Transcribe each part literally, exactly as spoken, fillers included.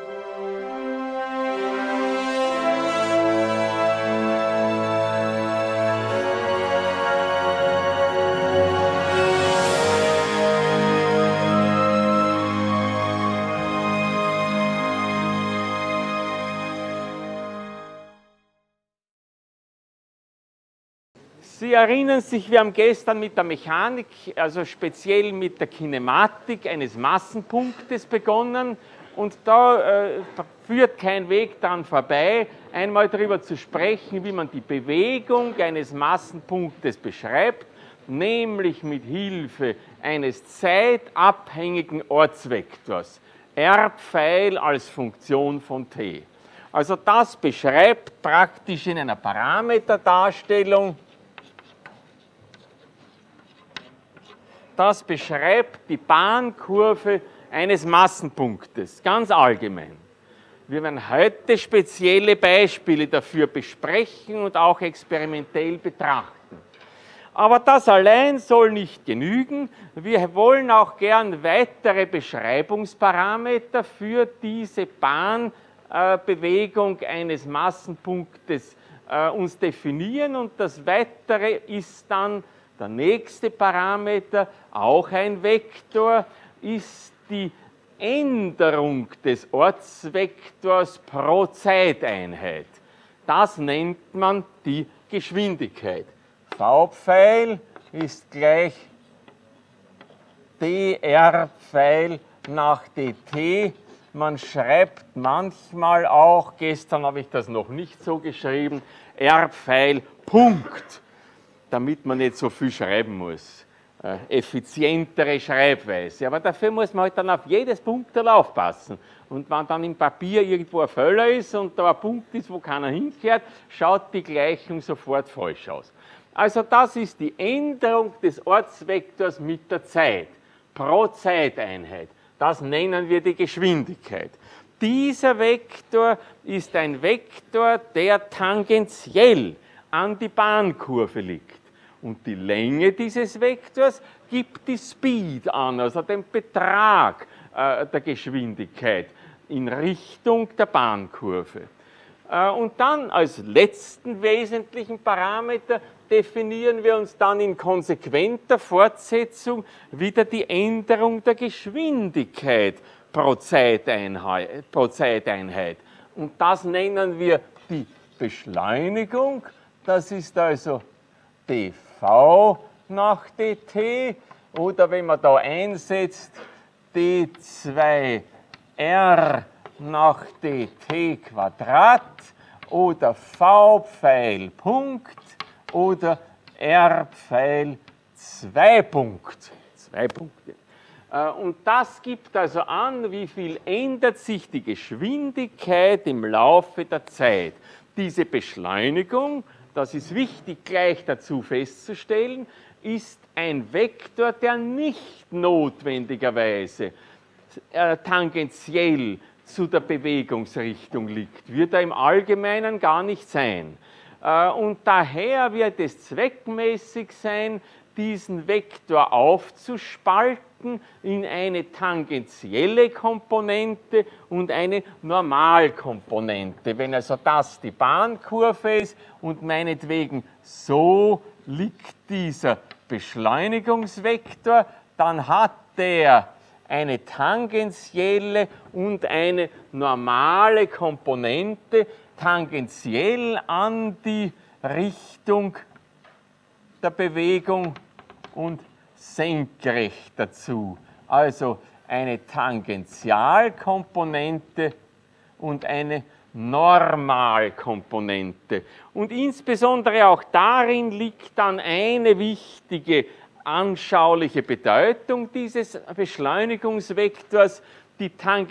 Sie erinnern sich, wir haben gestern mit der Mechanik, also speziell mit der Kinematik eines Massenpunktes begonnen und da äh, führt kein Weg daran vorbei, einmal darüber zu sprechen, wie man die Bewegung eines Massenpunktes beschreibt, nämlich mit Hilfe eines zeitabhängigen Ortsvektors, R-Pfeil als Funktion von t. Also das beschreibt praktisch in einer Parameterdarstellung, das beschreibt die Bahnkurve eines Massenpunktes, ganz allgemein. Wir werden heute spezielle Beispiele dafür besprechen und auch experimentell betrachten. Aber das allein soll nicht genügen. Wir wollen auch gern weitere Beschreibungsparameter für diese Bahnbewegung eines Massenpunktes äh, uns definieren und das Weitere ist dann der nächste Parameter, auch ein Vektor, ist die Änderung des Ortsvektors pro Zeiteinheit. Das nennt man die Geschwindigkeit. V-Pfeil ist gleich dr-Pfeil nach dt. Man schreibt manchmal auch, gestern habe ich das noch nicht so geschrieben, r-Pfeil Punkt, damit man nicht so viel schreiben muss. Äh, effizientere Schreibweise. Aber dafür muss man halt dann auf jedes Punkterl aufpassen. Und wenn dann im Papier irgendwo ein Fehler ist und da ein Punkt ist, wo keiner hinkehrt, schaut die Gleichung sofort falsch aus. Also das ist die Änderung des Ortsvektors mit der Zeit, pro Zeiteinheit. Das nennen wir die Geschwindigkeit. Dieser Vektor ist ein Vektor, der tangentiell an die Bahnkurve liegt. Und die Länge dieses Vektors gibt die Speed an, also den Betrag äh, der Geschwindigkeit in Richtung der Bahnkurve. Äh, und dann als letzten wesentlichen Parameter definieren wir uns dann in konsequenter Fortsetzung wieder die Änderung der Geschwindigkeit pro Zeiteinheit. Pro Zeiteinheit. Und das nennen wir die Beschleunigung. Das ist also dv nach dt oder wenn man da einsetzt d zwei r nach dt Quadrat oder v-Pfeil Punkt oder r-Pfeil zwei Punkt. Zwei Punkte. Und das gibt also an, wie viel ändert sich die Geschwindigkeit im Laufe der Zeit. Diese Beschleunigung, das ist wichtig gleich dazu festzustellen, ist ein Vektor, der nicht notwendigerweise äh, tangentiell zu der Bewegungsrichtung liegt. Wird er im Allgemeinen gar nicht sein. Äh, und daher wird es zweckmäßig sein, diesen Vektor aufzuspalten in eine tangentielle Komponente und eine Normalkomponente. Wenn also das die Bahnkurve ist und meinetwegen so liegt dieser Beschleunigungsvektor, dann hat der eine tangentielle und eine normale Komponente tangentiell an die Richtung der Bewegung und senkrecht dazu. Also eine Tangentialkomponente und eine Normalkomponente. Und insbesondere auch darin liegt dann eine wichtige anschauliche Bedeutung dieses Beschleunigungsvektors. Die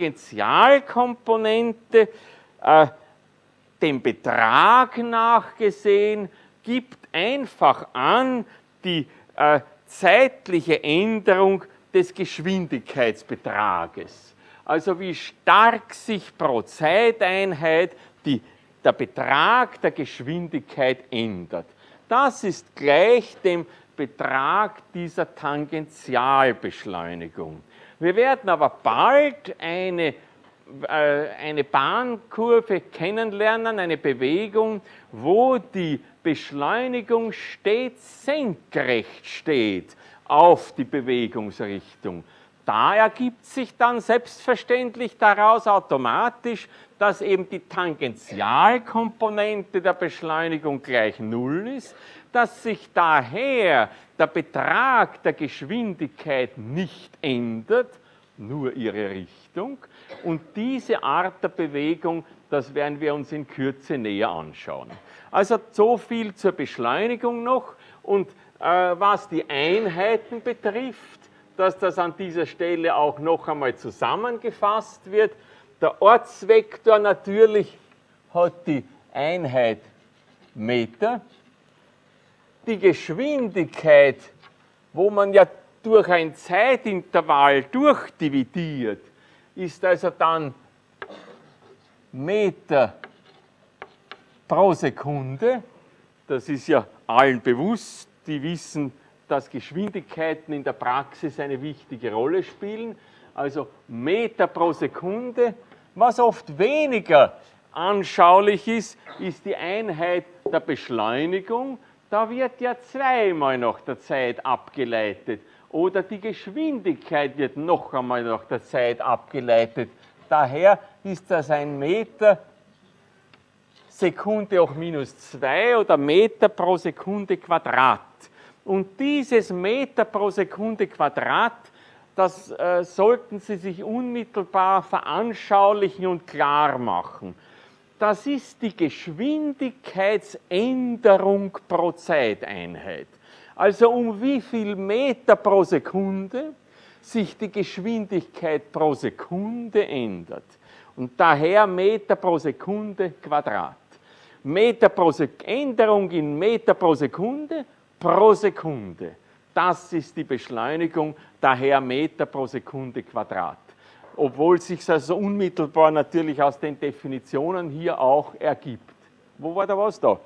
Tangentialkomponente, äh, dem Betrag nachgesehen, gibt einfach an die äh, zeitliche Änderung des Geschwindigkeitsbetrages. Also wie stark sich pro Zeiteinheit die, der Betrag der Geschwindigkeit ändert. Das ist gleich dem Betrag dieser Tangentialbeschleunigung. Wir werden aber bald eine eine Bahnkurve kennenlernen, eine Bewegung, wo die Beschleunigung stets senkrecht steht auf die Bewegungsrichtung. Da ergibt sich dann selbstverständlich daraus automatisch, dass eben die Tangentialkomponente der Beschleunigung gleich Null ist, dass sich daher der Betrag der Geschwindigkeit nicht ändert, nur ihre Richtung. Und diese Art der Bewegung, das werden wir uns in Kürze näher anschauen. Also so viel zur Beschleunigung noch. Und äh, was die Einheiten betrifft, dass das an dieser Stelle auch noch einmal zusammengefasst wird. Der Ortsvektor natürlich hat die Einheit Meter. Die Geschwindigkeit, wo man ja durch ein Zeitintervall durchdividiert, ist also dann Meter pro Sekunde. Das ist ja allen bewusst, die wissen, dass Geschwindigkeiten in der Praxis eine wichtige Rolle spielen. Also Meter pro Sekunde. Was oft weniger anschaulich ist, ist die Einheit der Beschleunigung. Da wird ja zweimal nach der Zeit abgeleitet. Oder die Geschwindigkeit wird noch einmal nach der Zeit abgeleitet. Daher ist das ein Meter Sekunde hoch minus zwei oder Meter pro Sekunde Quadrat. Und dieses Meter pro Sekunde Quadrat, das äh, sollten Sie sich unmittelbar veranschaulichen und klar machen. Das ist die Geschwindigkeitsänderung pro Zeiteinheit. Also um wie viel Meter pro Sekunde sich die Geschwindigkeit pro Sekunde ändert. Und daher Meter pro Sekunde Quadrat. Meter pro Sek- Änderung in Meter pro Sekunde pro Sekunde. Das ist die Beschleunigung, daher Meter pro Sekunde Quadrat. Obwohl es sich also unmittelbar natürlich aus den Definitionen hier auch ergibt. Wo war da was da?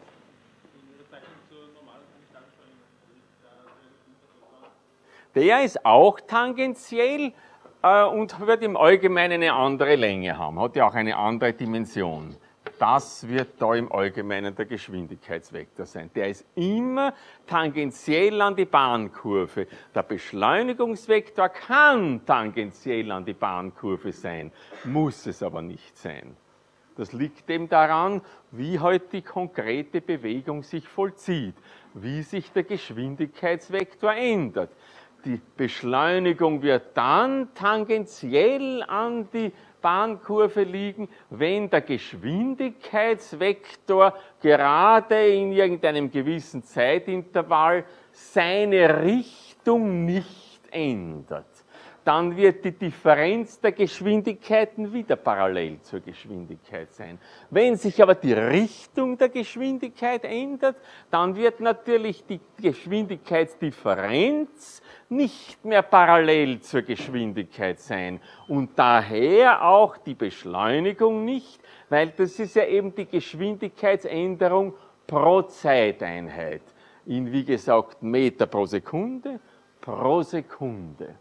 Der ist auch tangentiell äh, und wird im Allgemeinen eine andere Länge haben, hat ja auch eine andere Dimension. Das wird da im Allgemeinen der Geschwindigkeitsvektor sein. Der ist immer tangentiell an die Bahnkurve. Der Beschleunigungsvektor kann tangentiell an die Bahnkurve sein, muss es aber nicht sein. Das liegt eben daran, wie halt die konkrete Bewegung sich vollzieht, wie sich der Geschwindigkeitsvektor ändert. Die Beschleunigung wird dann tangentiell an die Bahnkurve liegen, wenn der Geschwindigkeitsvektor gerade in irgendeinem gewissen Zeitintervall seine Richtung nicht ändert. Dann wird die Differenz der Geschwindigkeiten wieder parallel zur Geschwindigkeit sein. Wenn sich aber die Richtung der Geschwindigkeit ändert, dann wird natürlich die Geschwindigkeitsdifferenz nicht mehr parallel zur Geschwindigkeit sein und daher auch die Beschleunigung nicht, weil das ist ja eben die Geschwindigkeitsänderung pro Zeiteinheit. In, wie gesagt, Meter pro Sekunde, pro Sekunde.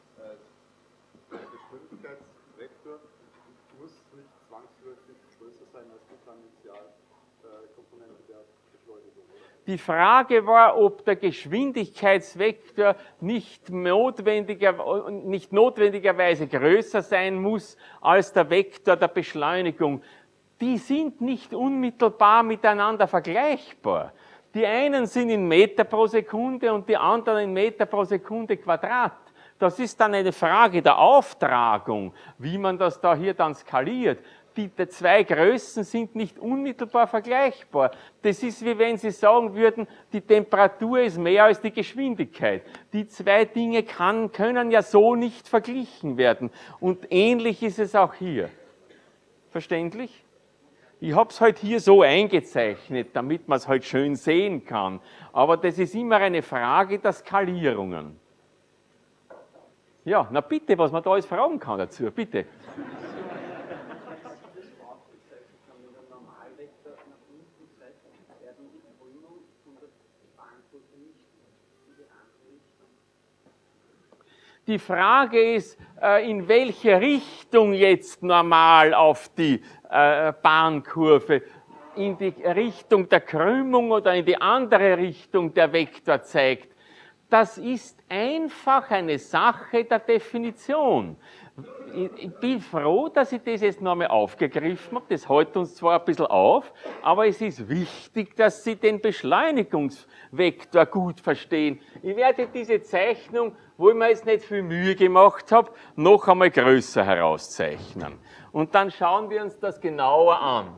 Der Geschwindigkeitsvektor muss nicht zwangsläufig größer sein als die Tangentialkomponente der Beschleunigung. Die Frage war, ob der Geschwindigkeitsvektor nicht, notwendiger, nicht notwendigerweise größer sein muss als der Vektor der Beschleunigung. Die sind nicht unmittelbar miteinander vergleichbar. Die einen sind in Meter pro Sekunde und die anderen in Meter pro Sekunde Quadrat. Das ist dann eine Frage der Auftragung, wie man das da hier dann skaliert. Die, die zwei Größen sind nicht unmittelbar vergleichbar. Das ist wie wenn Sie sagen würden, die Temperatur ist mehr als die Geschwindigkeit. Die zwei Dinge kann, können ja so nicht verglichen werden. Und ähnlich ist es auch hier. Verständlich? Ich habe es halt hier so eingezeichnet, damit man es halt schön sehen kann. Aber das ist immer eine Frage der Skalierungen. Ja, na bitte, was man da alles fragen kann dazu, bitte. Die Frage ist, in welche Richtung jetzt normal auf die Bahnkurve, in die Richtung der Krümmung oder in die andere Richtung der Vektor zeigt. Das ist einfach eine Sache der Definition. Ich bin froh, dass ich das jetzt nochmal aufgegriffen habe. Das hält uns zwar ein bisschen auf, aber es ist wichtig, dass Sie den Beschleunigungsvektor gut verstehen. Ich werde diese Zeichnung, wo ich mir jetzt nicht viel Mühe gemacht habe, noch einmal größer herauszeichnen. Und dann schauen wir uns das genauer an.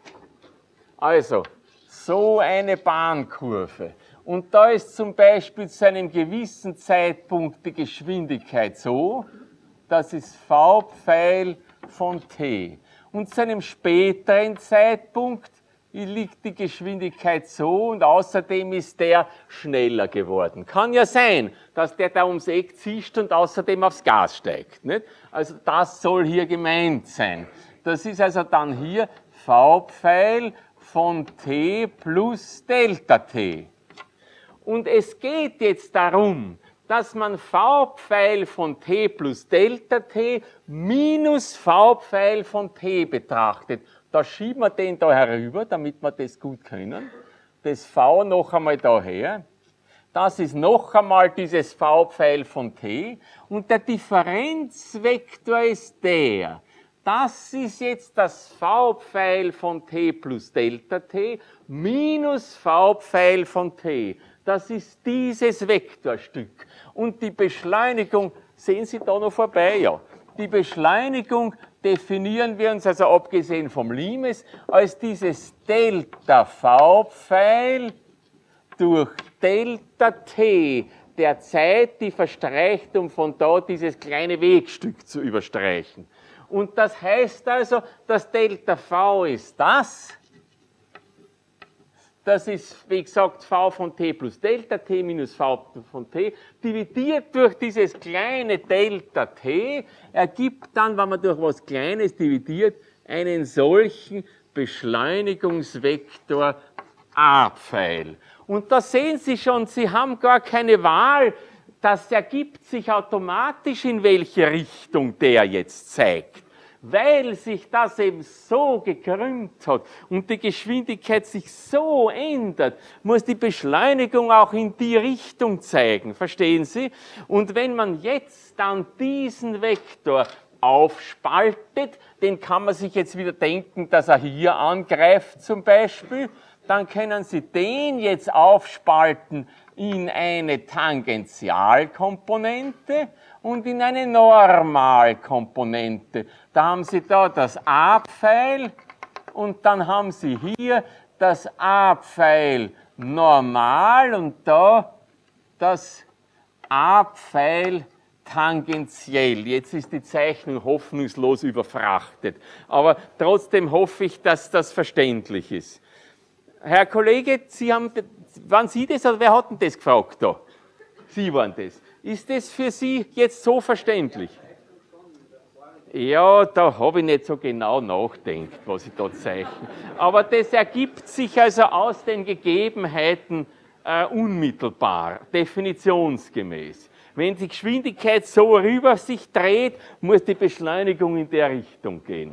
Also, so eine Bahnkurve. Und da ist zum Beispiel zu einem gewissen Zeitpunkt die Geschwindigkeit so, das ist v-Pfeil von t. Und zu einem späteren Zeitpunkt liegt die Geschwindigkeit so und außerdem ist der schneller geworden. Kann ja sein, dass der da ums Eck zischt und außerdem aufs Gas steigt. Nicht? Also das soll hier gemeint sein. Das ist also dann hier v-Pfeil von t plus Delta t. Und es geht jetzt darum, dass man v-Pfeil von t plus Delta t minus v-Pfeil von t betrachtet. Da schieben wir den da herüber, damit wir das gut können. Das v noch einmal daher. Das ist noch einmal dieses v-Pfeil von t. Und der Differenzvektor ist der. Das ist jetzt das v-Pfeil von t plus Delta t minus v-Pfeil von t. Das ist dieses Vektorstück. Und die Beschleunigung, sehen Sie da noch vorbei? Ja. Die Beschleunigung definieren wir uns, also abgesehen vom Limes, als dieses Delta v-Pfeil durch Delta t der Zeit, die verstreicht, um von da dieses kleine Wegstück zu überstreichen. Und das heißt also, das Delta v ist das. Das ist, wie gesagt, v von t plus Delta t minus v von t, dividiert durch dieses kleine Delta t, ergibt dann, wenn man durch was Kleines dividiert, einen solchen Beschleunigungsvektor a-Pfeil. Und da sehen Sie schon, Sie haben gar keine Wahl. Das ergibt sich automatisch, in welche Richtung der jetzt zeigt. Weil sich das eben so gekrümmt hat und die Geschwindigkeit sich so ändert, muss die Beschleunigung auch in die Richtung zeigen. Verstehen Sie? Und wenn man jetzt dann diesen Vektor aufspaltet, den kann man sich jetzt wieder denken, dass er hier angreift zum Beispiel, dann können Sie den jetzt aufspalten in eine Tangentialkomponente und in eine Normalkomponente. Da haben Sie da das a-Pfeil und dann haben Sie hier das a-Pfeil normal und da das a-Pfeil tangentiell. Jetzt ist die Zeichnung hoffnungslos überfrachtet, aber trotzdem hoffe ich, dass das verständlich ist. Herr Kollege, Sie haben, waren Sie das oder wer hat denn das gefragt da? Sie waren das. Ist das für Sie jetzt so verständlich? Ja, da habe ich nicht so genau nachgedacht, was ich da zeichne. Aber das ergibt sich also aus den Gegebenheiten äh, unmittelbar, definitionsgemäß. Wenn die Geschwindigkeit so rüber sich dreht, muss die Beschleunigung in der Richtung gehen.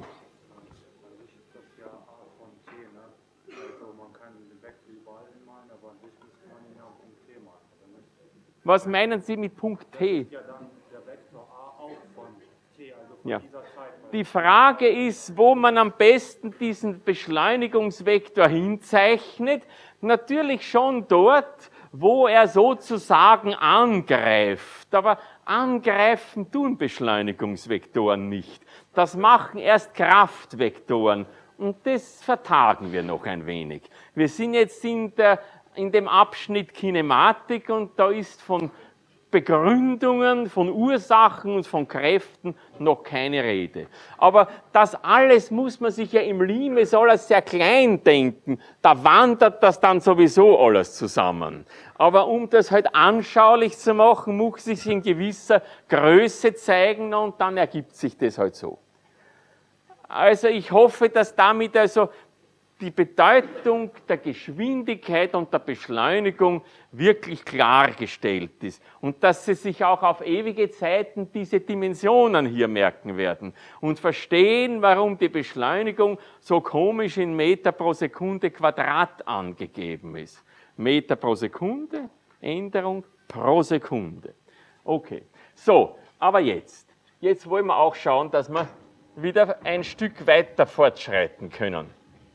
Was meinen Sie mit Punkt T? Ja, dann der Vektor a auch von t, also von ja. dieser Zeit. Die Frage ist, wo man am besten diesen Beschleunigungsvektor hinzeichnet. Natürlich schon dort, wo er sozusagen angreift. Aber angreifen tun Beschleunigungsvektoren nicht. Das machen erst Kraftvektoren. Und das vertagen wir noch ein wenig. Wir sind jetzt in der in dem Abschnitt Kinematik und da ist von Begründungen, von Ursachen und von Kräften noch keine Rede. Aber das alles muss man sich ja im Limes alles sehr klein denken. Da wandert das dann sowieso alles zusammen. Aber um das halt anschaulich zu machen, muss es sich in gewisser Größe zeigen und dann ergibt sich das halt so. Also ich hoffe, dass damit also die Bedeutung der Geschwindigkeit und der Beschleunigung wirklich klargestellt ist und dass Sie sich auch auf ewige Zeiten diese Dimensionen hier merken werden und verstehen, warum die Beschleunigung so komisch in Meter pro Sekunde Quadrat angegeben ist. Meter pro Sekunde, Änderung pro Sekunde. Okay, so, aber jetzt, jetzt wollen wir auch schauen, dass wir wieder ein Stück weiter fortschreiten können.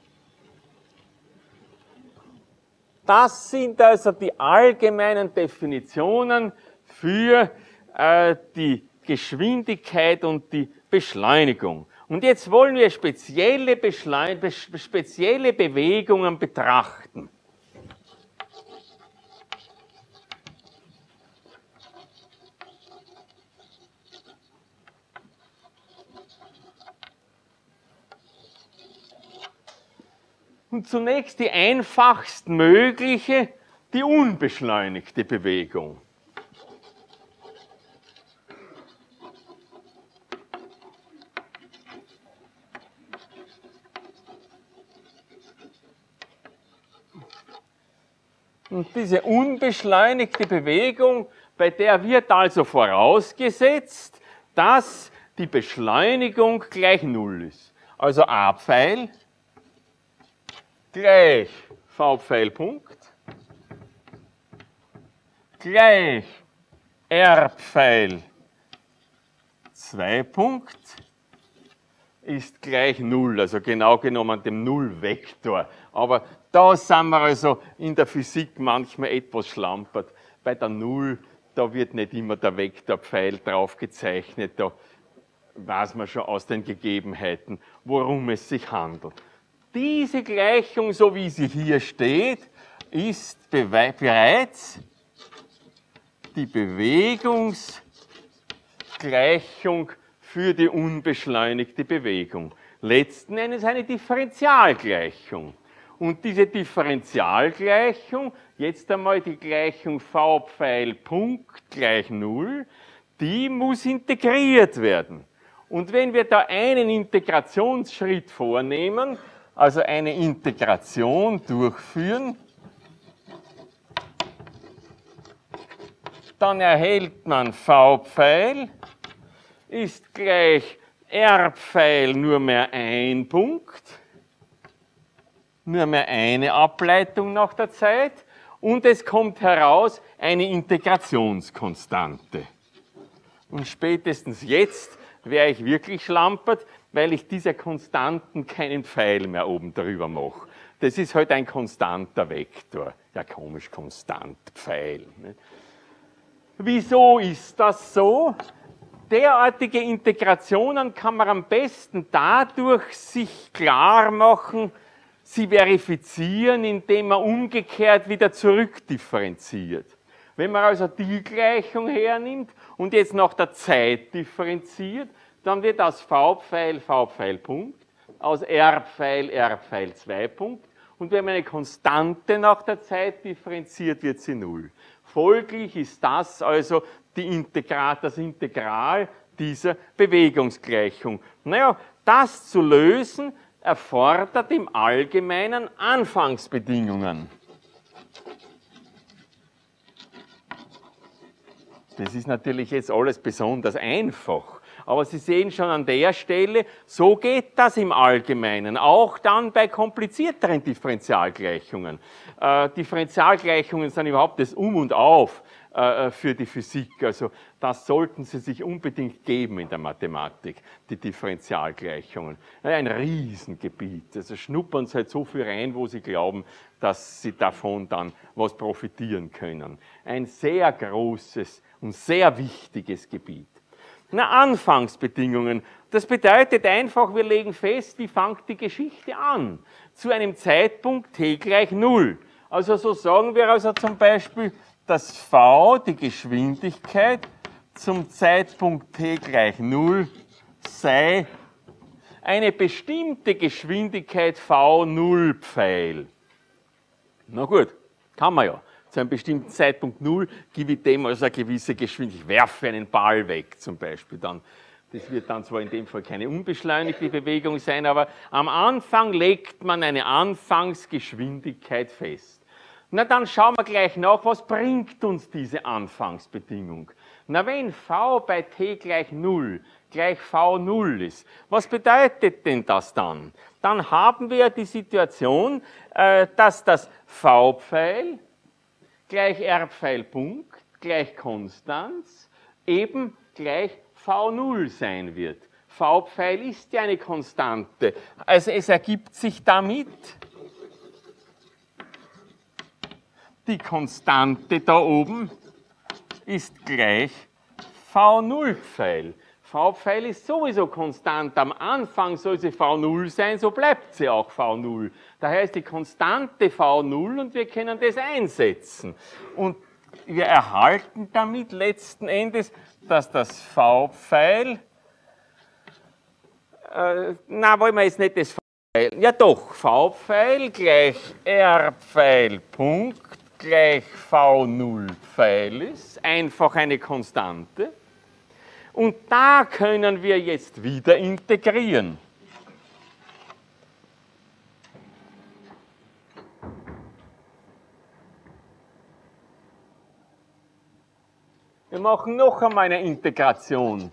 Das sind also die allgemeinen Definitionen für äh, die Geschwindigkeit und die Beschleunigung. Und jetzt wollen wir spezielle, Beschleun- be- spezielle Bewegungen betrachten. Und zunächst die einfachstmögliche, die unbeschleunigte Bewegung. Und diese unbeschleunigte Bewegung, bei der wird also vorausgesetzt, dass die Beschleunigung gleich Null ist. Also A-Pfeil gleich V-Pfeilpunkt gleich R-Pfeil zwei Punkt ist gleich Null, also genau genommen dem Nullvektor. Aber da sind wir also in der Physik manchmal etwas schlampert. Bei der Null, da wird nicht immer der Vektorpfeil drauf gezeichnet, da weiß man schon aus den Gegebenheiten, worum es sich handelt. Diese Gleichung, so wie sie hier steht, ist bereits die Bewegungsgleichung für die unbeschleunigte Bewegung. Letzten Endes eine Differentialgleichung. Und diese Differentialgleichung, jetzt einmal die Gleichung V-Pfeil Punkt gleich Null, die muss integriert werden. Und wenn wir da einen Integrationsschritt vornehmen, also eine Integration durchführen, dann erhält man V-Pfeil ist gleich R-Pfeil nur mehr ein Punkt, nur mehr eine Ableitung nach der Zeit und es kommt heraus eine Integrationskonstante. Und spätestens jetzt wäre ich wirklich schlampert, weil ich dieser Konstanten keinen Pfeil mehr oben drüber mache. Das ist halt ein konstanter Vektor. Ja, komisch, konstant, Pfeil. Wieso ist das so? Derartige Integrationen kann man am besten dadurch sich klar machen, sie verifizieren, indem man umgekehrt wieder zurückdifferenziert. Wenn man also die Gleichung hernimmt und jetzt nach der Zeit differenziert, dann wird aus V-Pfeil V-Pfeil Punkt, aus R-Pfeil R-Pfeil zwei Punkt und wenn man eine Konstante nach der Zeit differenziert, wird sie Null. Folglich ist das also die Integral, das Integral dieser Bewegungsgleichung. Naja, das zu lösen erfordert im Allgemeinen Anfangsbedingungen. Das ist natürlich jetzt alles besonders einfach. Aber Sie sehen schon an der Stelle, so geht das im Allgemeinen, auch dann bei komplizierteren Differentialgleichungen. Äh, Differentialgleichungen sind überhaupt das Um und Auf äh, für die Physik, also das sollten Sie sich unbedingt geben in der Mathematik, die Differentialgleichungen. Ein Riesengebiet, also schnuppern Sie halt so viel rein, wo Sie glauben, dass Sie davon dann was profitieren können. Ein sehr großes und sehr wichtiges Gebiet. Na, Anfangsbedingungen. Das bedeutet einfach, wir legen fest, wie fängt die Geschichte an? Zu einem Zeitpunkt t gleich Null. Also so sagen wir also zum Beispiel, dass v, die Geschwindigkeit, zum Zeitpunkt t gleich Null sei eine bestimmte Geschwindigkeit v Null Pfeil. Na gut, kann man ja. Zu einem bestimmten Zeitpunkt Null gebe ich dem also eine gewisse Geschwindigkeit. Ich werfe einen Ball weg zum Beispiel, dann Das wird dann zwar in dem Fall keine unbeschleunigte Bewegung sein, aber am Anfang legt man eine Anfangsgeschwindigkeit fest. Na, dann schauen wir gleich nach, was bringt uns diese Anfangsbedingung? Na, wenn v bei t gleich null gleich v null ist, was bedeutet denn das dann? Dann haben wir die Situation, äh, dass das v-Pfeil gleich r-Pfeil Punkt gleich Konstanz eben gleich v null sein wird. V-Pfeil ist ja eine Konstante. Also es ergibt sich damit die Konstante da oben ist gleich v null Pfeil. V-Pfeil ist sowieso konstant. Am Anfang soll sie v null sein, so bleibt sie auch v null. Daher ist die Konstante v null und wir können das einsetzen. Und wir erhalten damit letzten Endes, dass das V-Pfeil, äh, na, wollen wir jetzt nicht das V-Pfeil, ja doch, V-Pfeil gleich R-Pfeil Punkt gleich v null Pfeil ist, einfach eine Konstante. Und da können wir jetzt wieder integrieren. Wir machen noch einmal eine Integration.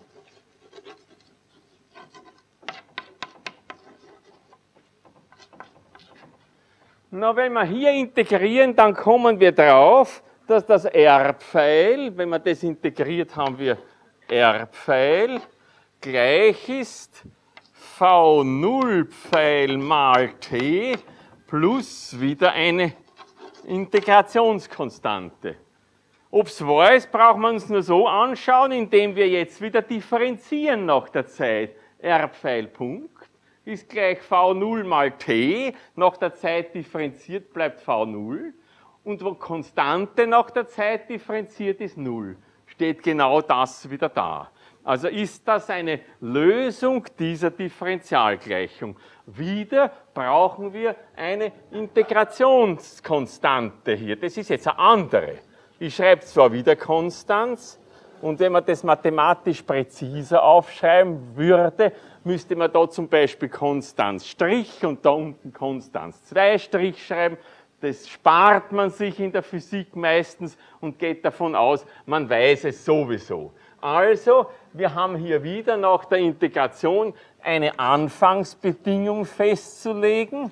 Na, wenn wir hier integrieren, dann kommen wir drauf, dass das R-Pfeil, wenn wir das integriert, haben wir R-Pfeil gleich ist v null Pfeil mal t plus wieder eine Integrationskonstante. Ob es wahr ist, brauchen wir uns nur so anschauen, indem wir jetzt wieder differenzieren nach der Zeit. R-Pfeil Punkt ist gleich v null mal t, nach der Zeit differenziert bleibt v null und wo Konstante nach der Zeit differenziert ist null. Steht genau das wieder da. Also ist das eine Lösung dieser Differentialgleichung. Wieder brauchen wir eine Integrationskonstante hier. Das ist jetzt eine andere. Ich schreibe zwar wieder Konstanz, und wenn man das mathematisch präziser aufschreiben würde, müsste man da zum Beispiel Konstanz Strich und da unten Konstanz zwei Strich schreiben. Das spart man sich in der Physik meistens und geht davon aus, man weiß es sowieso. Also, wir haben hier wieder nach der Integration eine Anfangsbedingung festzulegen.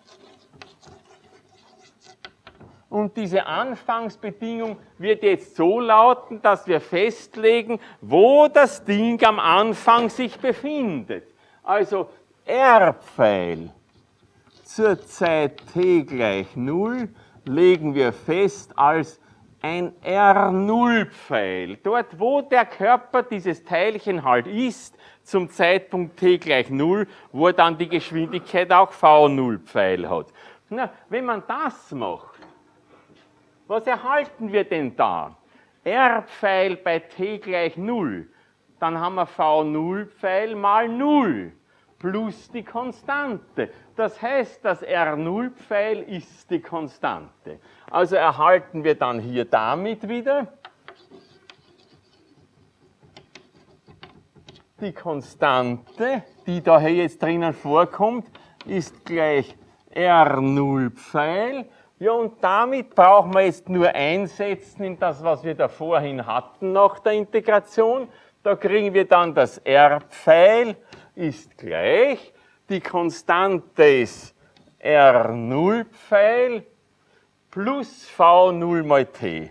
Und diese Anfangsbedingung wird jetzt so lauten, dass wir festlegen, wo das Ding am Anfang sich befindet. Also R-Pfeil zur Zeit t gleich null legen wir fest als ein R null Pfeil. Dort, wo der Körper dieses Teilchen halt ist, zum Zeitpunkt t gleich null, wo er dann die Geschwindigkeit auch v null Pfeil hat. Na, wenn man das macht, was erhalten wir denn da? R-Pfeil bei t gleich null, dann haben wir v null Pfeil mal null plus die Konstante. Das heißt, das R null Pfeil ist die Konstante. Also erhalten wir dann hier damit wieder die Konstante, die da hier jetzt drinnen vorkommt, ist gleich R null Pfeil. Ja, und damit brauchen wir jetzt nur einsetzen in das, was wir da vorhin hatten nach der Integration. Da kriegen wir dann das R-Pfeil ist gleich, die Konstante ist R null Pfeil plus v null mal t.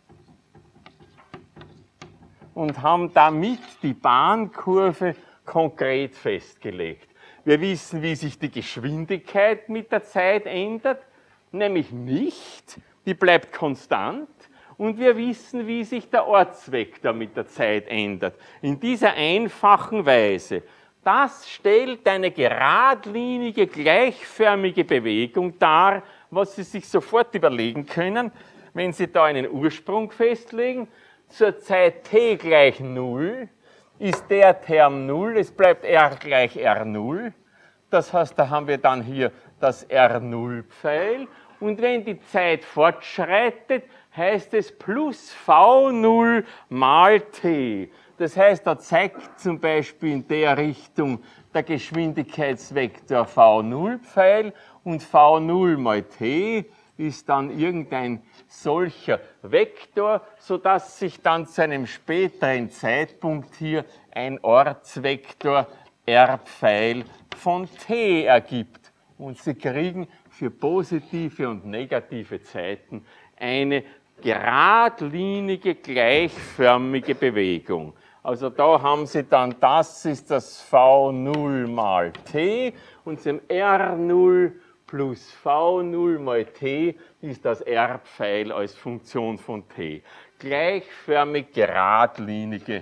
Und haben damit die Bahnkurve konkret festgelegt. Wir wissen, wie sich die Geschwindigkeit mit der Zeit ändert, nämlich nicht, die bleibt konstant. Und wir wissen, wie sich der Ortsvektor mit der Zeit ändert. In dieser einfachen Weise. Das stellt eine geradlinige, gleichförmige Bewegung dar, was Sie sich sofort überlegen können, wenn Sie da einen Ursprung festlegen. Zur Zeit t gleich null ist der Term null, es bleibt r gleich r null. Das heißt, da haben wir dann hier das R null Pfeil. Und wenn die Zeit fortschreitet, heißt es plus v null mal t. Das heißt, da zeigt zum Beispiel in der Richtung der Geschwindigkeitsvektor v null Pfeil und v null mal t ist dann irgendein solcher Vektor, sodass sich dann zu einem späteren Zeitpunkt hier ein Ortsvektor r Pfeil von t ergibt. Und Sie kriegen für positive und negative Zeiten eine geradlinige, gleichförmige Bewegung. Also da haben Sie dann, das ist das v null mal t und zum r null plus v null mal t ist das r-Pfeil als Funktion von t. Gleichförmig geradlinige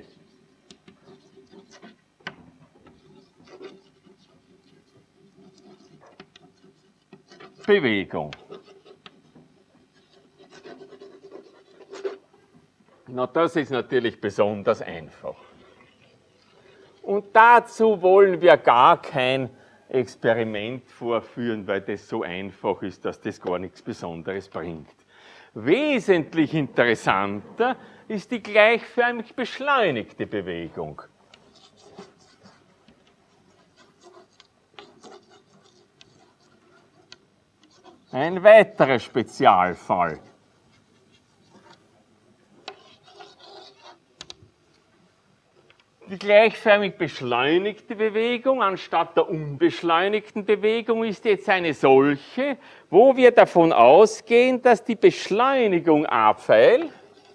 Bewegung. Na, das ist natürlich besonders einfach. Und dazu wollen wir gar kein Experiment vorführen, weil das so einfach ist, dass das gar nichts Besonderes bringt. Wesentlich interessanter ist die gleichförmig beschleunigte Bewegung. Ein weiterer Spezialfall. Die gleichförmig beschleunigte Bewegung anstatt der unbeschleunigten Bewegung ist jetzt eine solche, wo wir davon ausgehen, dass die Beschleunigung a-Pfeil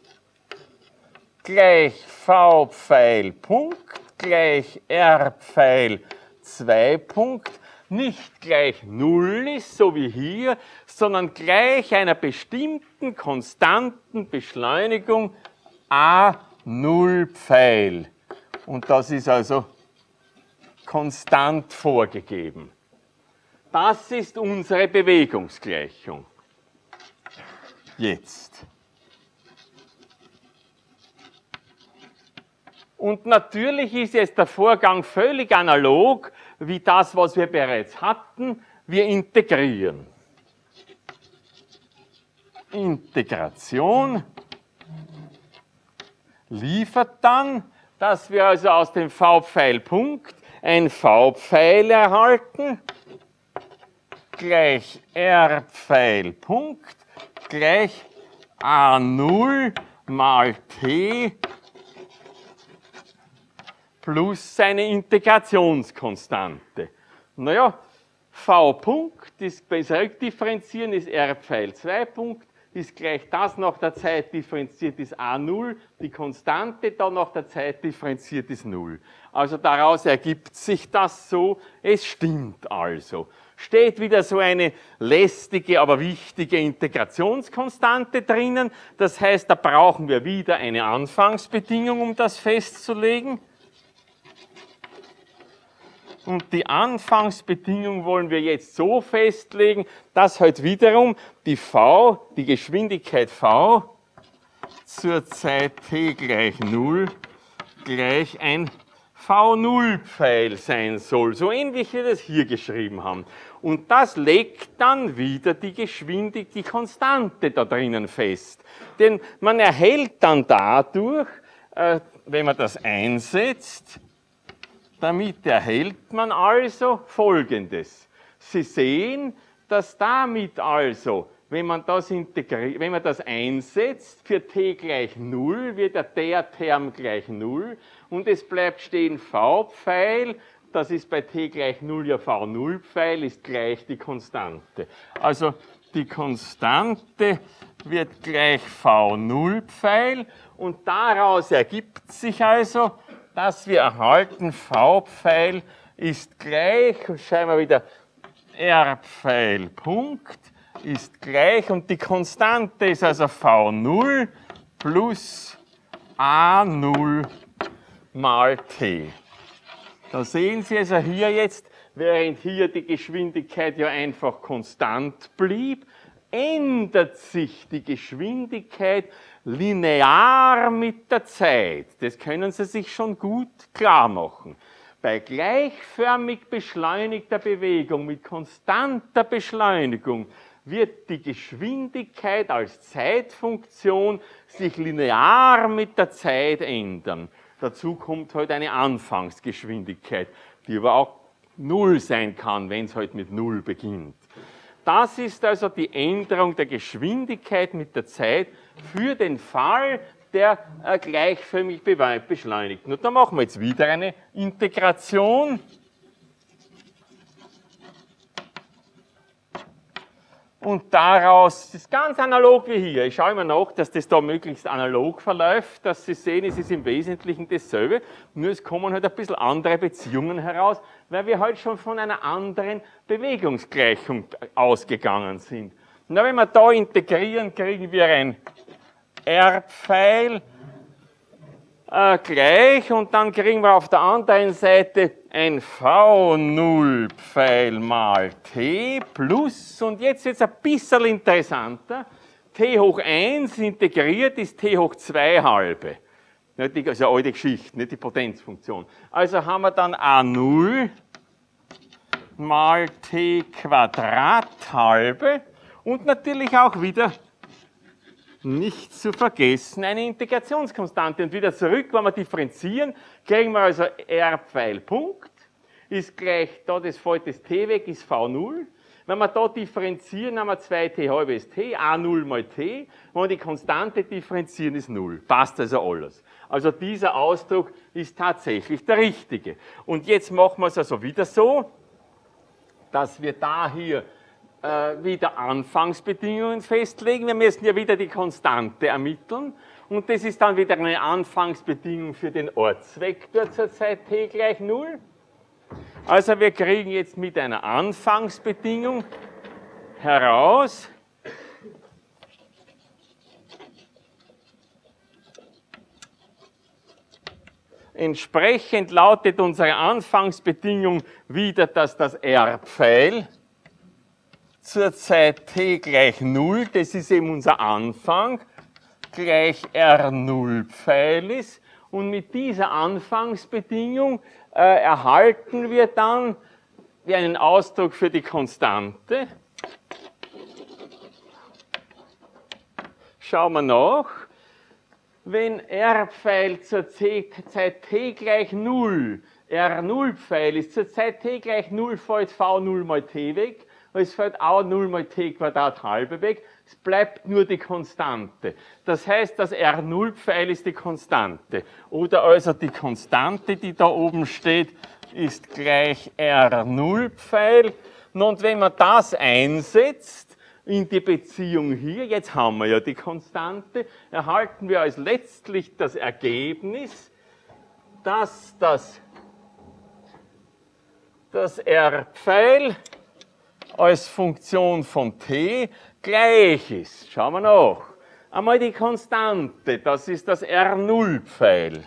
gleich v-Pfeil Punkt gleich r-Pfeil zwei Punkt nicht gleich null ist, so wie hier, sondern gleich einer bestimmten konstanten Beschleunigung a null Pfeil. Und das ist also konstant vorgegeben. Das ist unsere Bewegungsgleichung. Jetzt. Und natürlich ist jetzt der Vorgang völlig analog wie das, was wir bereits hatten. Wir integrieren. Integration liefert dann, dass wir also aus dem v-Pfeil-Punkt ein v-Pfeil erhalten, gleich r-Pfeil-Punkt, gleich a null mal t plus seine Integrationskonstante. Naja, v-Punkt, das bei Zurückdifferenzieren ist r-Pfeil zwei Punkt, ist gleich das nach der Zeit differenziert ist a null, die Konstante dann nach der Zeit differenziert ist null. Also daraus ergibt sich das so, es stimmt also. Steht wieder so eine lästige, aber wichtige Integrationskonstante drinnen. Das heißt, da brauchen wir wieder eine Anfangsbedingung, um das festzulegen. Und die Anfangsbedingung wollen wir jetzt so festlegen, dass halt wiederum die v, die Geschwindigkeit v zur Zeit t gleich null gleich ein v null Pfeil sein soll. So ähnlich wie wir das hier geschrieben haben. Und das legt dann wieder die Geschwindigkeit, die Konstante da drinnen fest. Denn man erhält dann dadurch, äh, wenn man das einsetzt, damit erhält man also Folgendes. Sie sehen, dass damit also, wenn man das, integriert, wenn man das einsetzt, für t gleich null wird der Term gleich null und es bleibt stehen v-Pfeil, das ist bei t gleich null ja v null Pfeil, ist gleich die Konstante. Also die Konstante wird gleich v null Pfeil und daraus ergibt sich also, dass wir erhalten, v-Pfeil ist gleich, schreiben wir wieder, r-Pfeil Punkt ist gleich und die Konstante ist also v null plus a null mal t. Da sehen Sie also hier jetzt, während hier die Geschwindigkeit ja einfach konstant blieb, ändert sich die Geschwindigkeit linear mit der Zeit. Das können Sie sich schon gut klar machen. Bei gleichförmig beschleunigter Bewegung mit konstanter Beschleunigung wird die Geschwindigkeit als Zeitfunktion sich linear mit der Zeit ändern. Dazu kommt halt eine Anfangsgeschwindigkeit, die aber auch null sein kann, wenn es halt mit null beginnt. Das ist also die Änderung der Geschwindigkeit mit der Zeit für den Fall der äh, gleichförmig beschleunigten. Und da machen wir jetzt wieder eine Integration. Und daraus, das ist ganz analog wie hier. Ich schaue immer nach, dass das da möglichst analog verläuft, dass Sie sehen, es ist im Wesentlichen dasselbe, nur es kommen halt ein bisschen andere Beziehungen heraus, weil wir halt schon von einer anderen Bewegungsgleichung ausgegangen sind. Na, wenn wir da integrieren, kriegen wir ein R-Pfeil äh, gleich und dann kriegen wir auf der anderen Seite ein V null Pfeil mal T plus, und jetzt wird es ein bisschen interessanter, T hoch eins integriert ist T hoch zwei halbe. Das ist eine alte Geschichte, nicht die Potenzfunktion. Also haben wir dann A null mal T Quadrat halbe und natürlich auch wieder nicht zu vergessen eine Integrationskonstante. Und wieder zurück, wenn wir differenzieren, kriegen wir also R Pfeil Punkt, ist gleich, da das fällt das T weg, ist V null. Wenn wir da differenzieren, haben wir zwei T halbes T, A null mal T. Wenn wir die Konstante differenzieren, ist null. Passt also alles. Also dieser Ausdruck ist tatsächlich der richtige. Und jetzt machen wir es also wieder so, dass wir da hier äh, wieder Anfangsbedingungen festlegen. Wir müssen ja wieder die Konstante ermitteln. Und das ist dann wieder eine Anfangsbedingung für den Ortsvektor zur Zeit t gleich null. Also wir kriegen jetzt mit einer Anfangsbedingung heraus, entsprechend lautet unsere Anfangsbedingung wieder, dass das R-Pfeil zur Zeit t gleich null, das ist eben unser Anfang, gleich R null Pfeil ist. Und mit dieser Anfangsbedingung äh, erhalten wir dann einen Ausdruck für die Konstante. Schauen wir nach. Wenn R-Pfeil zur Zeit t gleich null, R null Pfeil ist zur Zeit t gleich null, fällt V null mal t weg, es fällt A null mal t Quadrat halbe weg, es bleibt nur die Konstante. Das heißt, das R null Pfeil ist die Konstante. Oder also die Konstante, die da oben steht, ist gleich R null Pfeil. Und wenn man das einsetzt in die Beziehung hier, jetzt haben wir ja die Konstante, erhalten wir als letztlich das Ergebnis, dass das, das R-Pfeil als Funktion von t gleich ist. Schauen wir nach. Einmal die Konstante, das ist das R null Pfeil.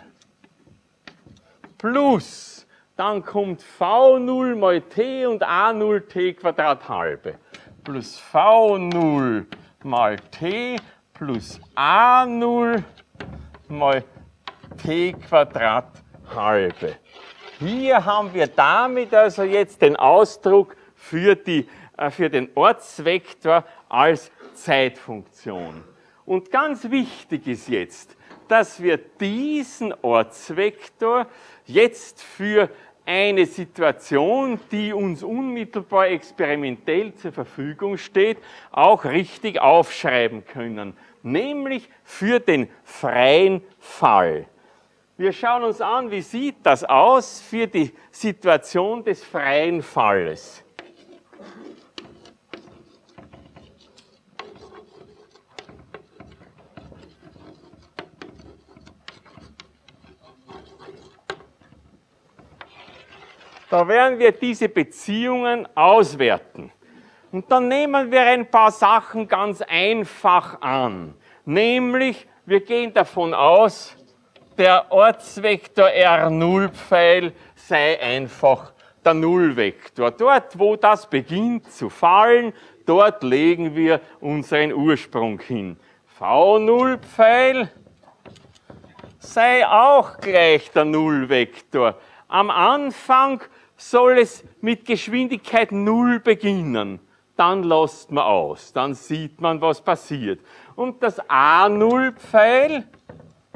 Plus, dann kommt V null mal t und A null t Quadrat halbe. Plus V null mal t plus A null mal t Quadrat halbe. Hier haben wir damit also jetzt den Ausdruck für, die, äh, für den Ortsvektor als Zeitfunktion. Und ganz wichtig ist jetzt, dass wir diesen Ortsvektor jetzt für eine Situation, die uns unmittelbar experimentell zur Verfügung steht, auch richtig aufschreiben können, nämlich für den freien Fall. Wir schauen uns an, wie sieht das aus für die Situation des freien Falles. Da werden wir diese Beziehungen auswerten. Und dann nehmen wir ein paar Sachen ganz einfach an. Nämlich, wir gehen davon aus, der Ortsvektor R null Pfeil sei einfach der Nullvektor. Dort, wo das beginnt zu fallen, dort legen wir unseren Ursprung hin. V null Pfeil sei auch gleich der Nullvektor. Am Anfang soll es mit Geschwindigkeit null beginnen. Dann lässt man aus, dann sieht man, was passiert. Und das A null Pfeil,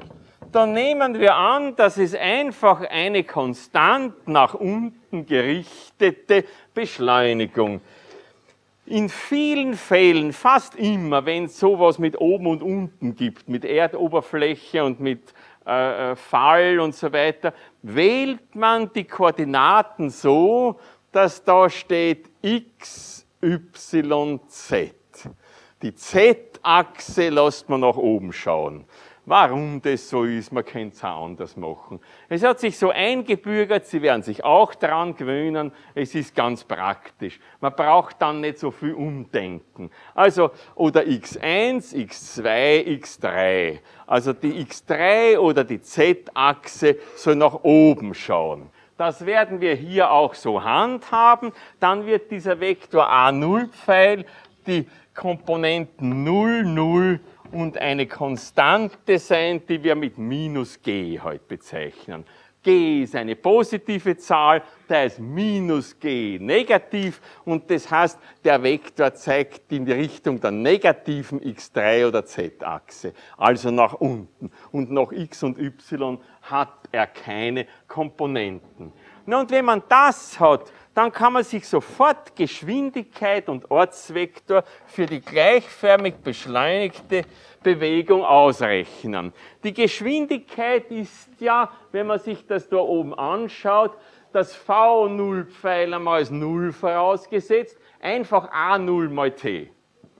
dann nehmen wir an, dass es einfach eine konstant nach unten gerichtete Beschleunigung. In vielen Fällen, fast immer, wenn es sowas mit oben und unten gibt, mit Erdoberfläche und mit äh, Fall und so weiter, wählt man die Koordinaten so, dass da steht x, y, z. Die z-Achse lässt man nach oben schauen. Warum das so ist, man könnte es auch anders machen. Es hat sich so eingebürgert, Sie werden sich auch daran gewöhnen, es ist ganz praktisch. Man braucht dann nicht so viel umdenken. Also, oder x eins, x zwei, x drei. Also die x drei oder die z-Achse soll nach oben schauen. Das werden wir hier auch so handhaben. Dann wird dieser Vektor a null-Pfeil die Komponenten null, null und eine Konstante sein, die wir mit minus g heute bezeichnen. G ist eine positive Zahl, da ist minus g negativ und das heißt, der Vektor zeigt in die Richtung der negativen x drei oder z-Achse, also nach unten. Und nach x und y hat er keine Komponenten. Na, und wenn man das hat, dann kann man sich sofort Geschwindigkeit und Ortsvektor für die gleichförmig beschleunigte Bewegung ausrechnen. Die Geschwindigkeit ist ja, wenn man sich das da oben anschaut, das v null-Pfeil einmal als null vorausgesetzt, einfach a null mal t.